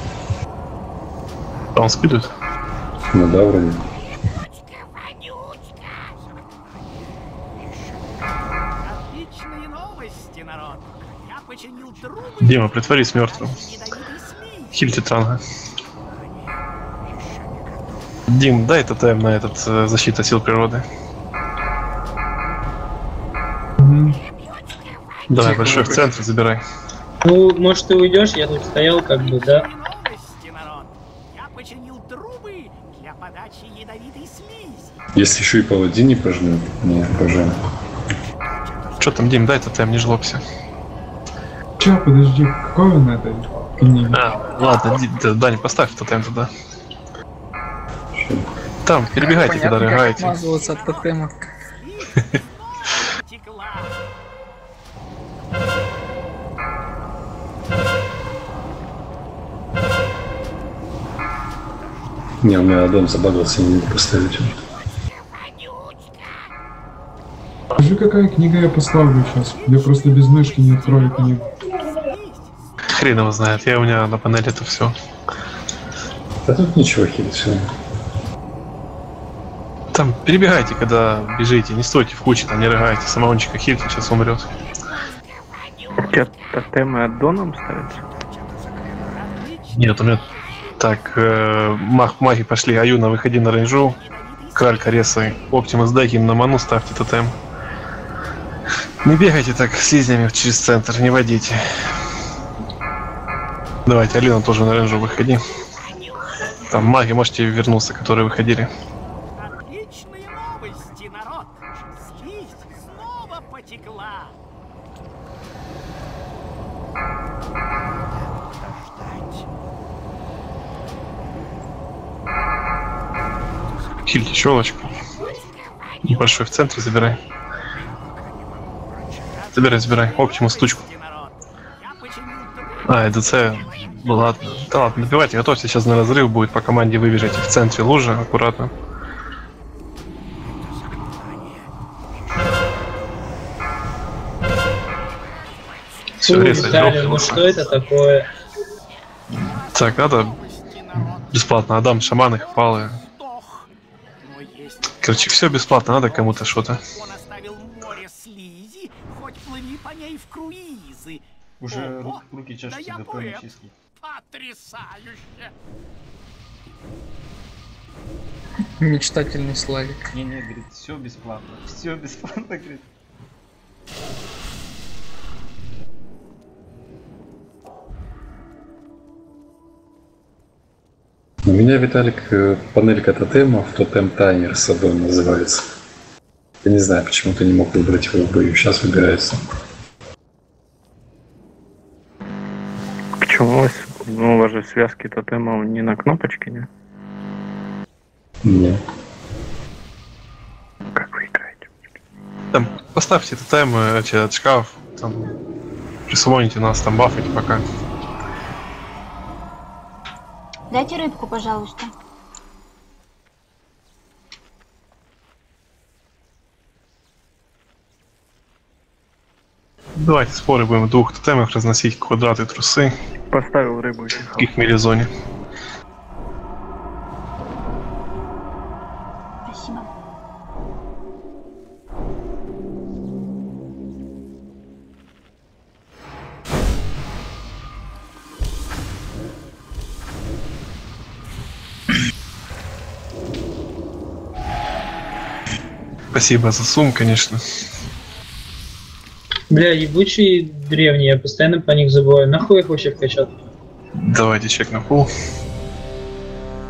А он скидывает? Ну да, вроде. Дима, притворись мертвым. Хиль Титранга. Дим, дай тотем на этот э, защита сил природы. Мгм. Давай, Тихо, большой в давай. центре забирай. Ну, может, ты уйдешь, я тут стоял, как бы, да? Если еще и паладин не пожмет, не, пожалуй. Че там, Дим, дай тотем, не жлобся. Че, подожди, какой он этой книги? А, ладно, Ди- да, Дань, поставь тотем туда. Там, перебегайте, когда Понятно, как рыгаете. отмазываться от тотема. Не, у меня Адам забагался, не могу поставить. Скажи, какая книга я поставлю сейчас? Я просто без мышки не открою книгу. Хрен его знает, я у меня на панели это все. Да тут ничего, хилить, все. Там перебегайте, когда бежите, не стойте в куче, там не рыгайте, самоончика хильте, сейчас умрет. Что, тотемы аддоном ставятся? Нет, у меня так, э, мах, маги пошли, Аюна, выходи на рейнджу, Краль Кареса, Оптимус дай им на ману, ставьте тотем. Не бегайте так слизнями через центр, не водите. Давайте, Алина тоже на рейнджу выходи. Там маги можете вернуться, которые выходили. Хильте щелочку. Большой в центре забирай. Забирай, забирай. Оптимус тучку. А, ЭДЦ. Ну ладно. Да ладно, набивайте, готовьте, сейчас на разрыв будет, по команде выбежите в центре лужи, аккуратно. Все, Фу, резать, Виталий, дроп, ну лучше. что это такое? Так, надо бесплатно. Адам, шаманы, хвалы. Короче, все бесплатно, надо кому-то что-то. Уже ру- руки чешутся до полной чистки. Мечтательный Славик. Не-не, говорит, все бесплатно. Все бесплатно, говорит. У меня, Виталик, э, панелька тотемов, тотем таймер с собой называется. Я не знаю, почему ты не мог выбрать его в бою. Сейчас выбирается. Почему у вас, ну, у вас же связки тотемов не на кнопочке, не? Не. Как вы играете? Там, поставьте тотем, эти, от шкаф, там, присвоните нас, там, бафайте пока. Дайте рыбку, пожалуйста. Давайте споры будем в двух тотемах разносить квадраты, трусы. Поставил рыбу. В их милизоне. Спасибо. Спасибо за сумму, конечно. Бля, ебучие древние, я постоянно по них забываю. Нахуй их вообще вкачал? Давайте чек на пул.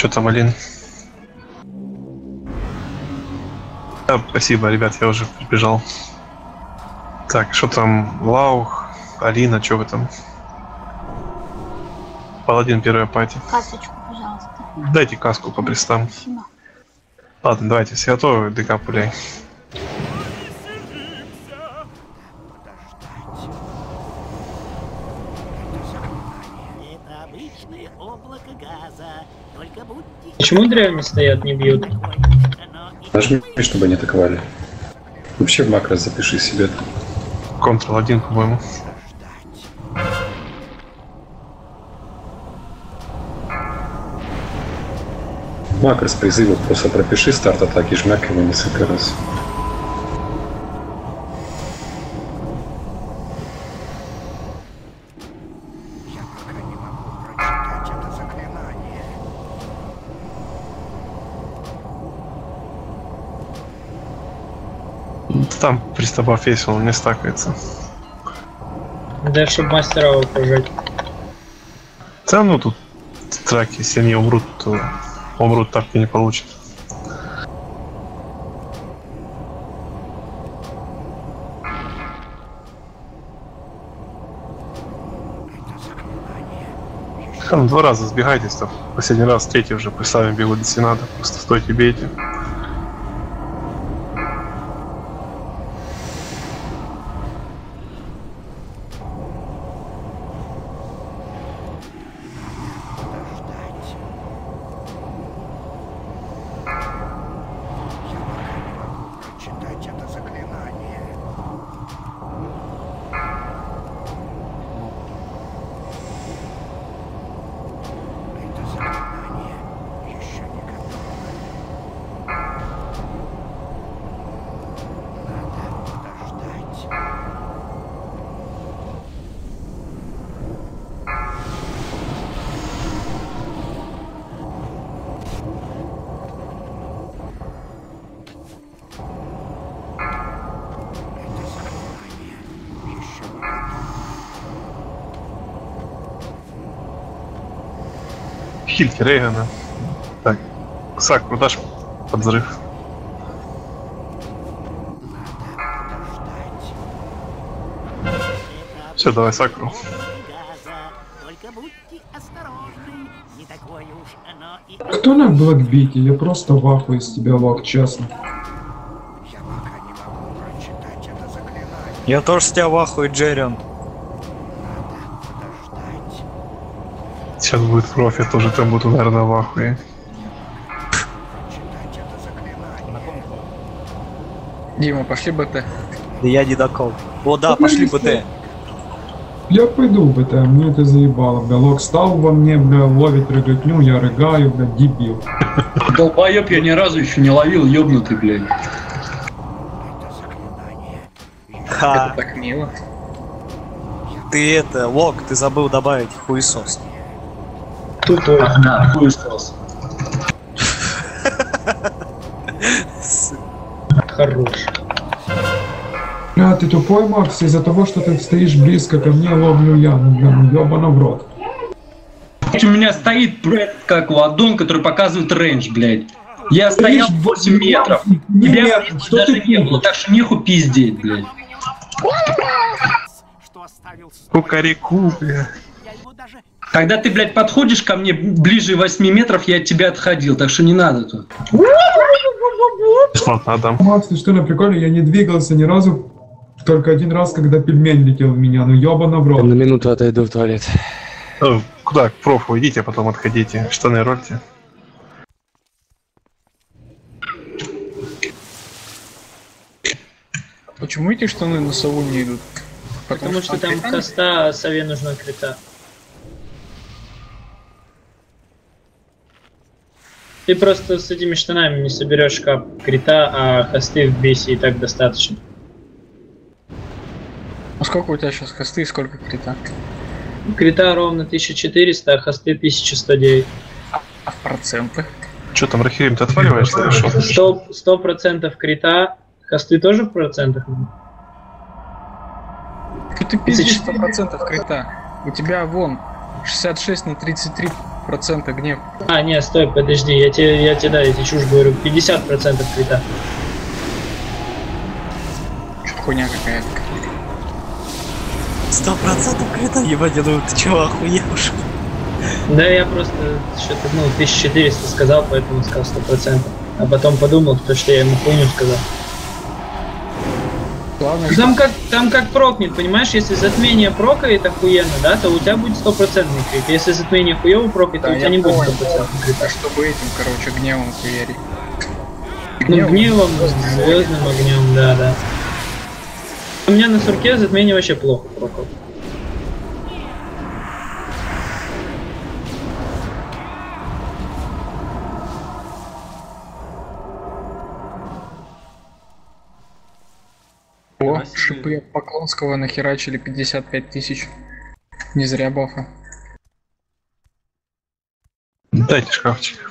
Что там, Алин? Да, спасибо, ребят, я уже прибежал. Так, что там? Лаух, Алина, что вы там? Паладин первая пати. Касочку, пожалуйста. Дайте каску по престам. Спасибо. Ладно, давайте, все готовы, ДК пуляй. Почему древние стоят, не бьют? Нажми, чтобы они атаковали. Вообще в макро запиши себе. контрол один, по-моему. Макрос призывов просто пропиши старт атаки, жмяк его несколько раз. Там пристабав весел, он не стакается. Да, чтобы мастера окружать. Да, ну тут траки, если они умрут, то умрут, тапки не получат. Там два раза сбегайтесь, там последний раз, третий уже пусть сами бегут до Сената, просто стойте, бейте. Хильки Рейгана. Так, Сакру дашь под взрыв? Все, давай Сакру. Кто на Блэкбите? Я просто в ахуе с тебя, Лок, честно. Я тоже с тебя в ахуе, Джеррион. Сейчас будет профи, тоже там буду, наверное, в ахуе. Дима, пошли БТ. Да я не докол. О, да, пошли БТ. Я пойду в БТ, мне это заебало, бля. Лок стал во мне, бля, ловит рыготню, я рыгаю, бля, дебил. Долбоёб, я ни разу еще не ловил, ёбнутый, блядь. Ха. Это так мило. Ты это, Лок, ты забыл добавить хуесос. Тупой. Да, хуесос. Хорош. Бля, ты тупой, Макс, из-за того, что ты стоишь близко ко мне, ловлю я, ну, бля, ну, ёбана в рот. У меня стоит, блядь, как ладон, который показывает рейндж, блядь. Я стоял восемь метров. Тебя что даже ты не было, так что неху пиздеть, блядь. Кукареку, бля. Когда ты, блядь, подходишь ко мне ближе восьми метров, я от тебя отходил, так что не надо тут. Бесплатно отдам. Макс, ты что, на приколе, я не двигался ни разу, только один раз, когда пельмень летел в меня, ну ёбана в рот. На минуту отойду в туалет. Ну, куда? К профу идите, а потом отходите. Штаны рольте. Почему эти штаны на сову не идут? Потому, Потому что там хоста, а сове нужна крита. Ты просто с этими штанами не соберешь кап крита, а хосты в бесе и так достаточно. А сколько у тебя сейчас хосты и сколько крита? Крита ровно тысяча четыреста, а хосты тысяча сто девять. А в проценты? Что там, Рахирим, ты отваливаешься или что? сто процентов крита, хосты тоже в процентах? Ты пиздишь сто процентов крита. У тебя вон шестьдесят шесть на тридцать три процента гнев. А, не, стой, подожди, я тебе, я тебе, да, я тебе чушь говорю, пятьдесят процентов крита. Чё хуйня какая-то. Сто процентов крита? Ебать, я думаю, ты чего, охуевший? Да, я просто что-то, ну, тысяча четыреста сказал, поэтому сказал сто процентов. А потом подумал, то, что я ему хуйню сказал. Главное, там, как, там как прокнет, понимаешь, если затмение прокает охуенно, да, то у тебя будет стопроцентный крит. Если затмение хуёво прокает, да, то у тебя не будет понял, стопроцентный крит. а чтобы этим, короче, гневом хуярить. Ну, гневом, звездным огнем, да, да. У меня на сурке затмение вообще плохо прокал. О, шипы от Поклонского нахерачили пятьдесят пять тысяч. Не зря бафа. Дайте шкафчик.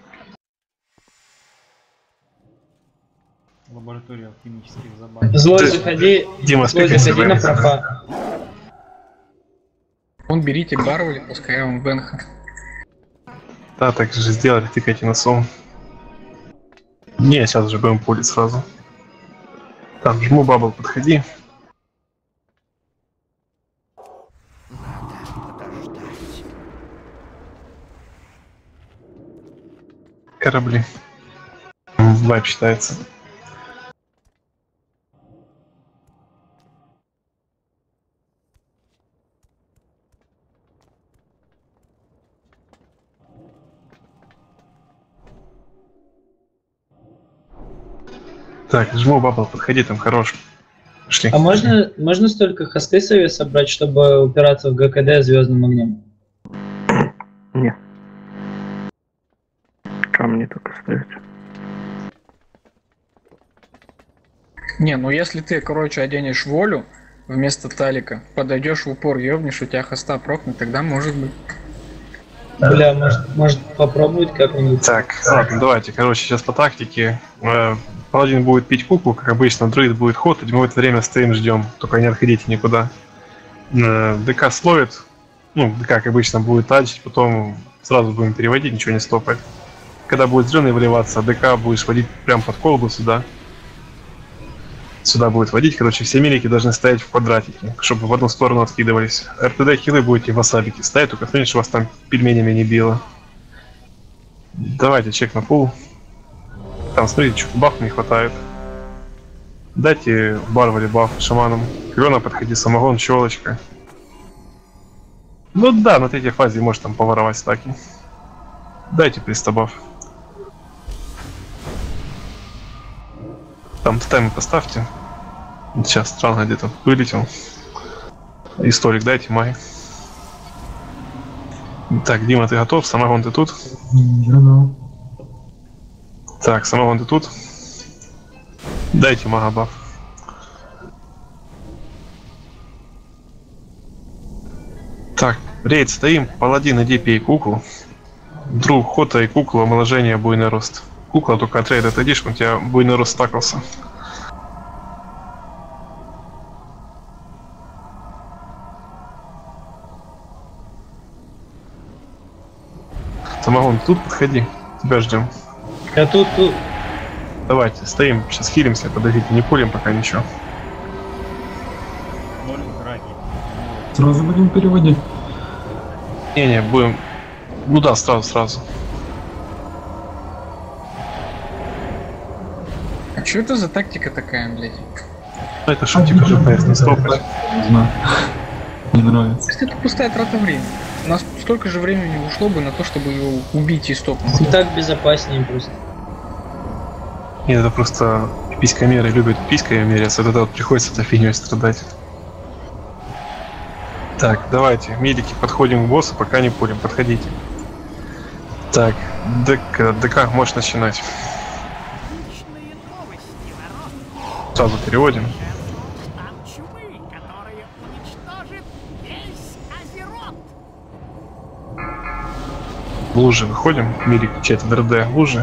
Лаборатория алхимических забав. Злой, заходи, Дима, злой, заходи на профа. Он берите Барвали, пускай я вам Бенха. Да, так же сделали, тыкайте носом. Не, сейчас же будем пулить сразу. Там, жму бабл, подходи. Корабли. Вайп считается. Так, жму бабл, подходи, там хорош. Пошли. А можно, можно столько хосты себе собрать, чтобы упираться в ГКД звездным огнем? Нет. Камни только ставить. Не, ну если ты, короче, оденешь волю вместо талика, подойдешь в упор, ёбнешь, у тебя хоста прокнет, тогда может быть. Бля, может, может попробовать как-нибудь? Так, ладно, давайте, короче, сейчас по тактике. Паладин будет пить куклу, как обычно, друид будет ход, и мы в это время стоим, ждем, только не отходите никуда. ДК словит, ну, ДК, как обычно, будет тачить, потом сразу будем переводить, ничего не стопает. Когда будет зеленый выливаться, ДК будешь водить прям под колбу сюда. Сюда будет водить, короче, все милики должны стоять в квадратике, чтобы в одну сторону откидывались. РТД хилы будете в васабике ставить, только смотрите, что вас там пельменями не било. Давайте чек на пул. Там, смотрите, что баф не хватает. Дайте Барваре баф шаманам. Крена, подходи, самогон, щелочка. Ну да, на третьей фазе может там поворовать стаки. Дайте пристабаф. Там таймы поставьте. Сейчас странно где-то вылетел. Историк дайте, май. Так, Дима, ты готов? Самогон, ты тут? Я да. Так, Самогон, ты тут? Дайте мага баф. Так, рейд стоим. Паладин, иди пей куклу. Друг, хота и кукла, омоложение, буйный рост. Кукла, только от рейда отойдишь, у тебя буйный рост стакался. Самогон, тут подходи, тебя ждем. Я тут, тут. Давайте, стоим, сейчас хилимся, подождите, не пулим пока ничего. Ноль раки. Сразу будем переводить. Не-не, будем... Ну да, сразу, сразу. А что это за тактика такая, блядь? Ну это что, типа ЖПС не стопать? Не знаю. Не нравится. Это пустая трата времени. У нас столько же времени ушло бы на то, чтобы его убить и стопнуть. И так безопаснее просто. Нет, это просто писькомеры любят писькой меряться, тогда вот приходится этой фигней страдать. Так, давайте, медики, подходим к боссу, пока не пулим, подходите. Так, ДК, ДК, можешь начинать. Сразу переводим. В лужи выходим, мирик, чат ДРД, лужи.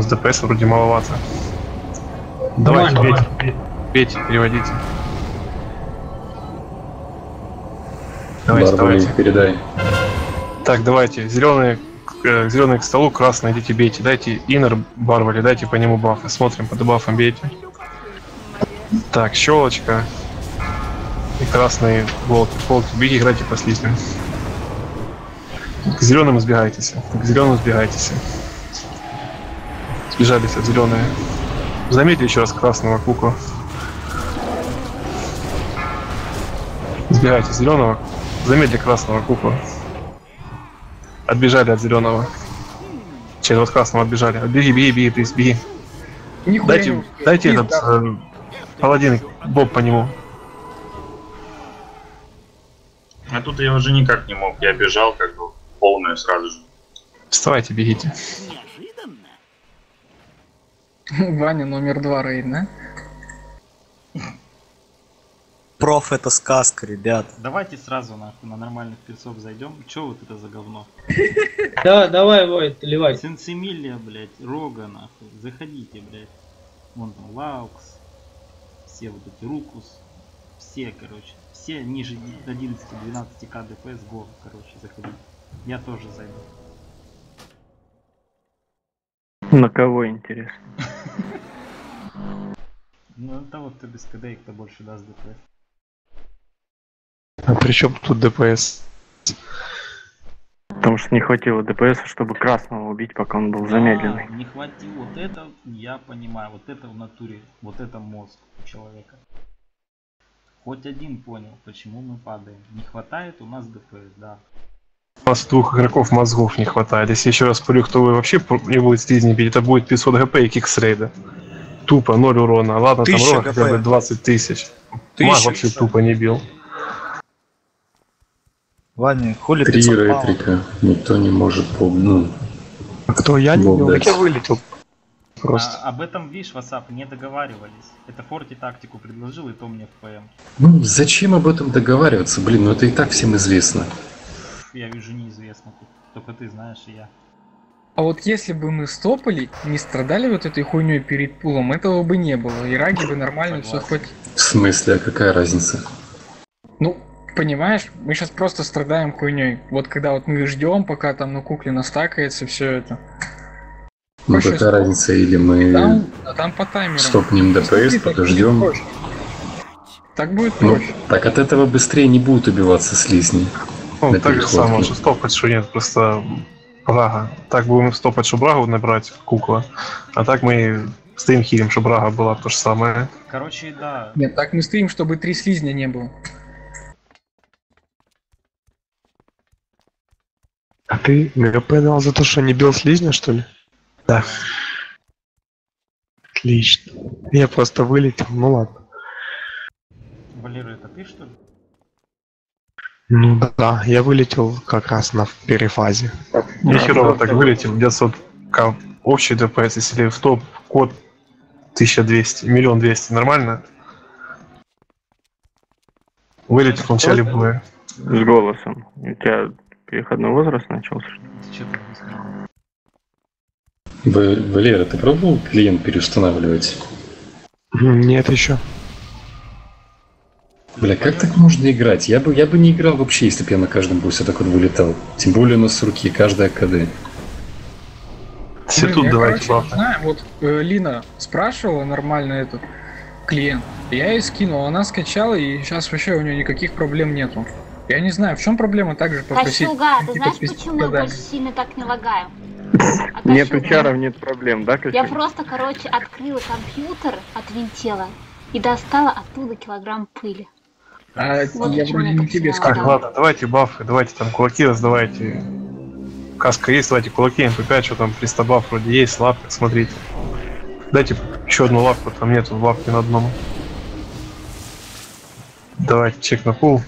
ДПС вроде маловато. Давайте, Нормально. бейте, бейте, переводите. Давайте, Барбари, давайте. передай. Так, давайте. Зеленые, э, зеленые к столу, красные идите бейте. Дайте инер Барбари, дайте по нему бафы. Смотрим, по дебафам бейте. Так, щелочка. И красные волки. Волки, беги, играйте по слизням. К зеленым сбегайтесь. К зеленым сбегайтесь. Сбежались от зеленые. Заметьте еще раз красного куку. Сбегайте зеленого. Заметьте красного куку. Отбежали от зеленого. Через от красного отбежали. Беги, беги, беги, приз, беги. Нихуя Дайте, не дайте успел. этот э, паладин, боб по нему. А тут я уже никак не мог, я бежал как бы полную сразу же. Вставайте, бегите. Ваня номер два рейд, да? Проф это сказка, ребят. Давайте сразу нахуй на нормальных перцов зайдем. Чё вот это за говно? Да, давай, Войт, ливай. Сенсимилия, блять, Рога нахуй. Заходите, блять. Вон там Лаукс. Все вот эти Рукус. Все, короче. Все ниже одиннадцати-двенадцати ка ДПС го, короче, заходите. Я тоже зайду. На кого интересно? Ну это вот кто без КД и кто больше даст ДПС. А при чем тут ДПС? Потому что не хватило ДПС, чтобы красного убить, пока он был замедленный. А, не хватило. Вот это я понимаю. Вот это в натуре. Вот это мозг у человека. Хоть один понял, почему мы падаем. Не хватает у нас ДПС, да. У нас двух игроков мозгов не хватает. Если еще раз полю, кто вы вообще не будет слизни бить, это будет пятьсот ГП и кикс рейда. Тупо, ноль урона. Ладно, там урона хотя бы двадцать тысяч. Маг вообще тупо не бил. Ваня, хули ты Три запал? ретрика. Никто не может по... Ну, А кто я не Бог бил? даст. Так я вылетел. Просто. А, об этом, видишь, WhatsApp не договаривались. Это Форти тактику предложил, и то мне в ПМ. ну, зачем об этом договариваться? Блин, ну это и так всем известно. Я вижу, неизвестно тут. Только ты знаешь и я. А вот если бы мы стопали, не страдали вот этой хуйней перед пулом, этого бы не было. И раги бы нормально все хоть... В смысле, а какая разница? Ну, понимаешь, мы сейчас просто страдаем хуйней. Вот когда вот мы ждем, пока там на кукле настакается все это. Ну Проще какая стоп. разница, или мы Там, а там по таймеру. стопнем ДПС, подождем. Так будет Ну, проще. так от этого быстрее не будут убиваться слизни. Ну, на так же переходке. самое, что стопать, что нет, просто брага. Так будем стопать, что брагу набрать, кукла. А так мы стоим хилим, что брага была то же самое. Короче, да. Нет, так мы стоим, чтобы три слизня не было. А ты ГП дал за то, что не бил слизня, что ли? Да. Отлично. Я просто вылетел, ну ладно. Валера, это ты что ли? Ну да, я вылетел как раз на перефазе. Нихерово так вылетел, девятьсот ка общий ДПС, если в топ код тысяча двести, миллион двести, нормально? Вылетел в начале боя. С голосом. У тебя переходной возраст начался? Что ты не сказал? Ва- Валера, ты пробовал клиент переустанавливать? Нет еще. Бля, как так можно играть? Я бы, я бы не играл вообще, если бы я на каждом боссе так вот вылетал. Тем более у нас с руки каждая КД. Все Блин, тут я, давайте короче, бафы. не знаю, вот э, Лина спрашивала нормально эту клиент. Я ей скинул, она скачала, и сейчас вообще у нее никаких проблем нету. Я не знаю, в чем проблема также попросить. Кощуга, ты прийти знаешь, подписать почему я задание? больше сильно так не лагаю? А Нету Кощуга- чаров, нет проблем, да, Я Кощук? просто, короче, открыла компьютер, отвинтила и достала оттуда килограмм пыли. А Вот я почему вроде я не так тебе сделала. Так, сказал. ладно, давайте бафы, давайте там кулаки раздавайте. Каска есть, давайте кулаки, эм пэ пять, что там, пристабаф вроде есть, лапка, смотрите. Дайте еще одну лапку, там нету лапки на одном. Давайте чек на пул.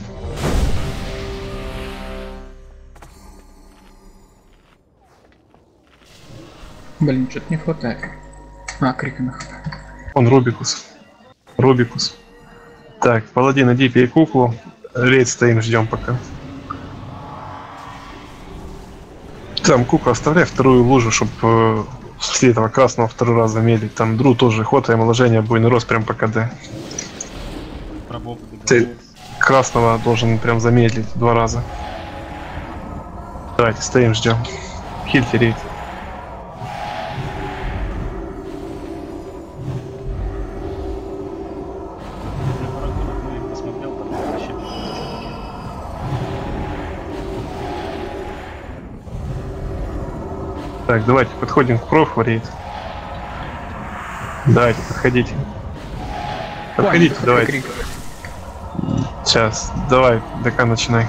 Блин, что-то не хватает. А, крика не хватает. Он Рубикус. Рубикус. Так, паладин, иди пей куклу. Рейд стоим, ждем пока. Там кукла оставляй вторую лужу, чтобы После этого красного второй раз замедлить. Там Дру тоже хота и омоложение, буйный рост прям по КД. Цель красного должен прям замедлить два раза. Давайте стоим, ждем. Хиль ферейт. Так, давайте подходим к профу, рейд. Давайте, подходите. Подходите, давайте. Сейчас, давай, ДК начинай.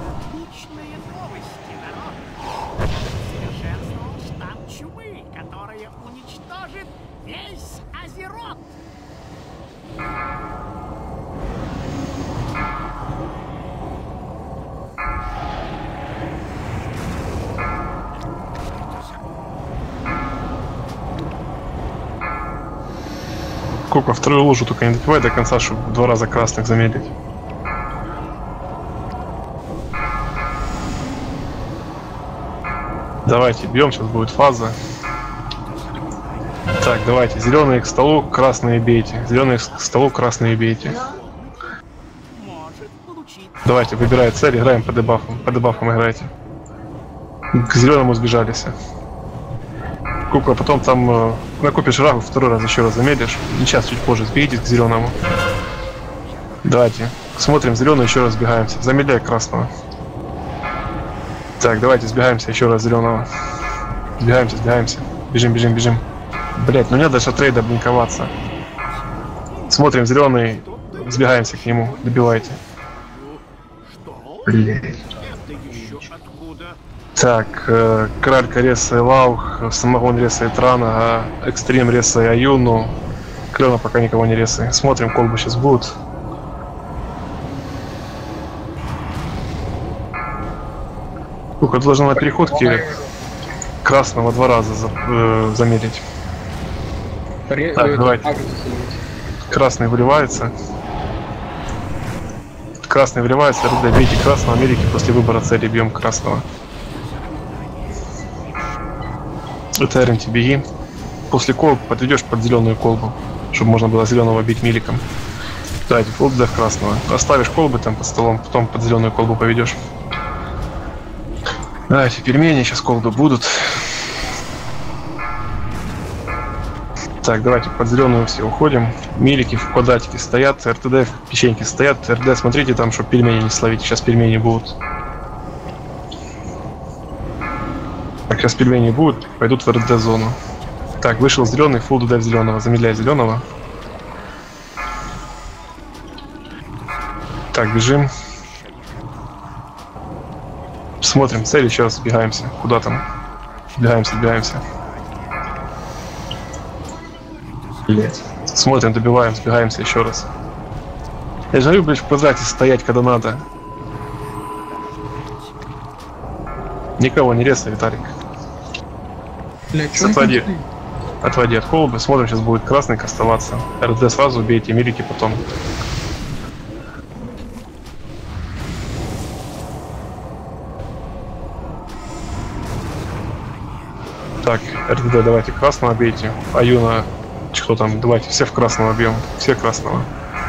Кука, вторую лужу только не допивай до конца, чтобы два раза красных замедлить. Давайте, бьем, сейчас будет фаза. Так, давайте, зеленые к столу, красные бейте. Зеленые к столу, красные бейте. Давайте, выбирай цель, играем по дебафам. По дебафам играйте. К зеленому сбежались. Кука, потом там э, накопишь рагу, второй раз еще раз замедлишь. Не сейчас, чуть позже сбегите к зеленому. Давайте, смотрим зеленый, еще раз сбегаемся. Замедляй красного. Так, давайте сбегаемся еще раз зеленого. Сбегаемся, сбегаемся. Бежим, бежим, бежим. Блять, ну не надо даже от рейда блинковаться. Смотрим зеленый, сбегаемся к нему, добивайте. Блять. Так, э, Кралька ресает Лаух, Самогон ресает Рана, а Экстрим ресает Аюну. Клена пока никого не ресает. Смотрим, колбы сейчас будут. Кука должна на переходке красного два раза за, э, замерить. Так, давайте. Красный выливается. Красный выливается, РД, бейте красного, Америки после выбора цели бьем красного. Это РНТ, беги. После колбы подведешь под зеленую колбу, чтобы можно было зеленого бить миликом. Давайте, фулл деф красного. Оставишь колбы там под столом, потом под зеленую колбу поведешь. Давайте, пельмени, сейчас колбы будут. Так, давайте под зеленую все уходим. Милики в квадратике стоят, РТД в печеньке стоят. РД, смотрите там, чтобы пельмени не словить. Сейчас пельмени будут. Так, сейчас пельмени будут, пойдут в РД зону. Так, вышел зеленый, фулл ДД в зеленого, замедляй зеленого. Так, бежим. Смотрим цель, еще раз сбегаемся. Куда там? Сбегаемся, сбегаемся. Блять. Смотрим, добиваем, сбегаемся еще раз. Я же люблю в квадрате стоять, когда надо. Никого не резай, Виталик. Отводи. Отводи от колбы. Смотрим, сейчас будет красный оставаться. РД сразу убейте, милики потом. Так, РД давайте красного бейте. Аюна, что там, давайте все в красного бьем. Все красного.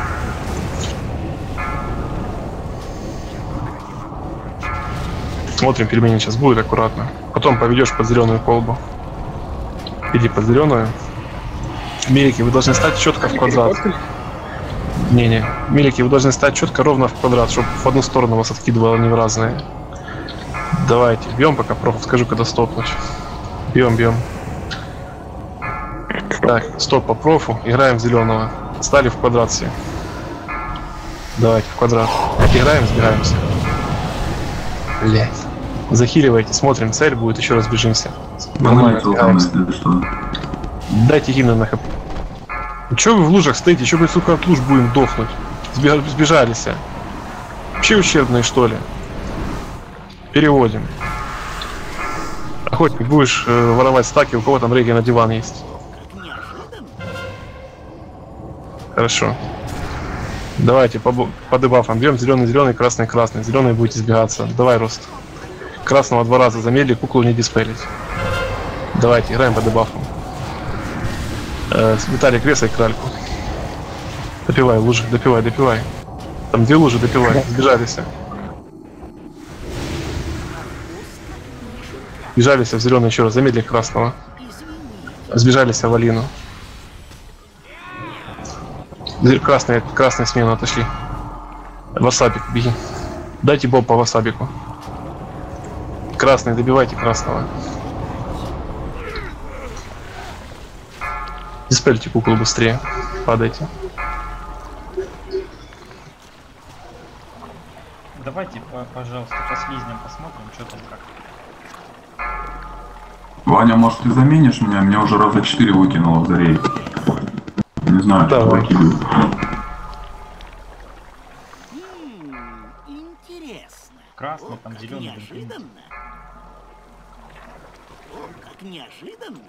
Смотрим, пельмени сейчас будет аккуратно. Потом поведешь под зеленую колбу. Иди под зеленую. Милики, вы должны стать четко в квадрат. Не-не. Милики, вы должны стать четко ровно в квадрат, чтобы в одну сторону вас откидывало, не в разные. Давайте, бьем пока профу, скажу, когда стопнуть. Бьем, бьем. Так, стоп по профу. Играем в зеленого. Стали в квадрат все. Давайте, в квадрат. Играем, сбираемся. Блять. Захиливайте, смотрим цель, будет, еще раз бежимся. Нормально, дайте гимна на хп. Че вы в лужах стоите? Че вы, сука, от луж будем дохнуть? Сбежались. Вообще ущербные, что ли? Переводим. Охотник, будешь э, воровать стаки, у кого там реги на диван есть. Хорошо. Давайте по, по дебафам бьем. Зеленый, зеленый, красный, красный. Зеленый будете сбегаться. Давай, рост. Красного два раза замедли, куклу не диспелить. Давайте, играем по дебафу. Э, Виталий, кресай кральку. Допивай лужи, допивай, допивай. Там две лужи допивай, сбежались. Сбежались в зеленый еще раз, замедли красного. Сбежались в Алину. Красные, красные смену отошли. Васабик, беги. Дайте боб по васабику. Красный, добивайте красного. Диспельте куклу быстрее. Падайте. Давайте, пожалуйста, по слизням посмотрим, что там как. Ваня, может ты заменишь меня? Меня уже раза четыре выкинуло в зарей. Не знаю, что выкидываю. Интересно. Красный, там Как зеленый. неожиданно. О, как неожиданно.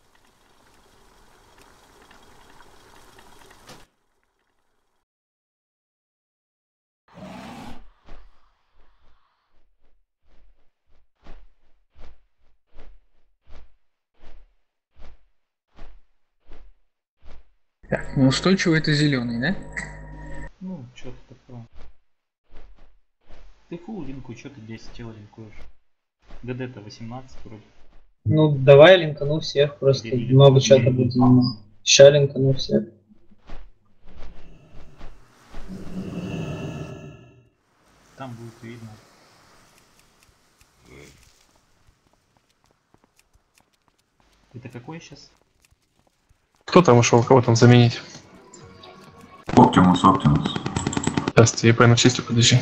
Так, неустойчивый это зеленый, да? Ну, что-то такое. Ты фул линку, что ты десять тел линкуешь? ГД-то восемнадцать вроде. Ну, давай линкану всех, просто много чата будет. Ща линкану всех. Там будет видно. Это какой сейчас? Кто там ушел? Кого там заменить? Оптимус, Оптимус. Сейчас, я пойду чистю, подожди.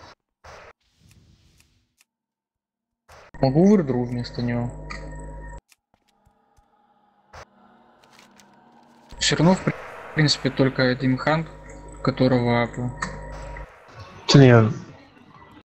Могу вырдру вместо него. Все равно, в принципе, только один хант, которого... Не,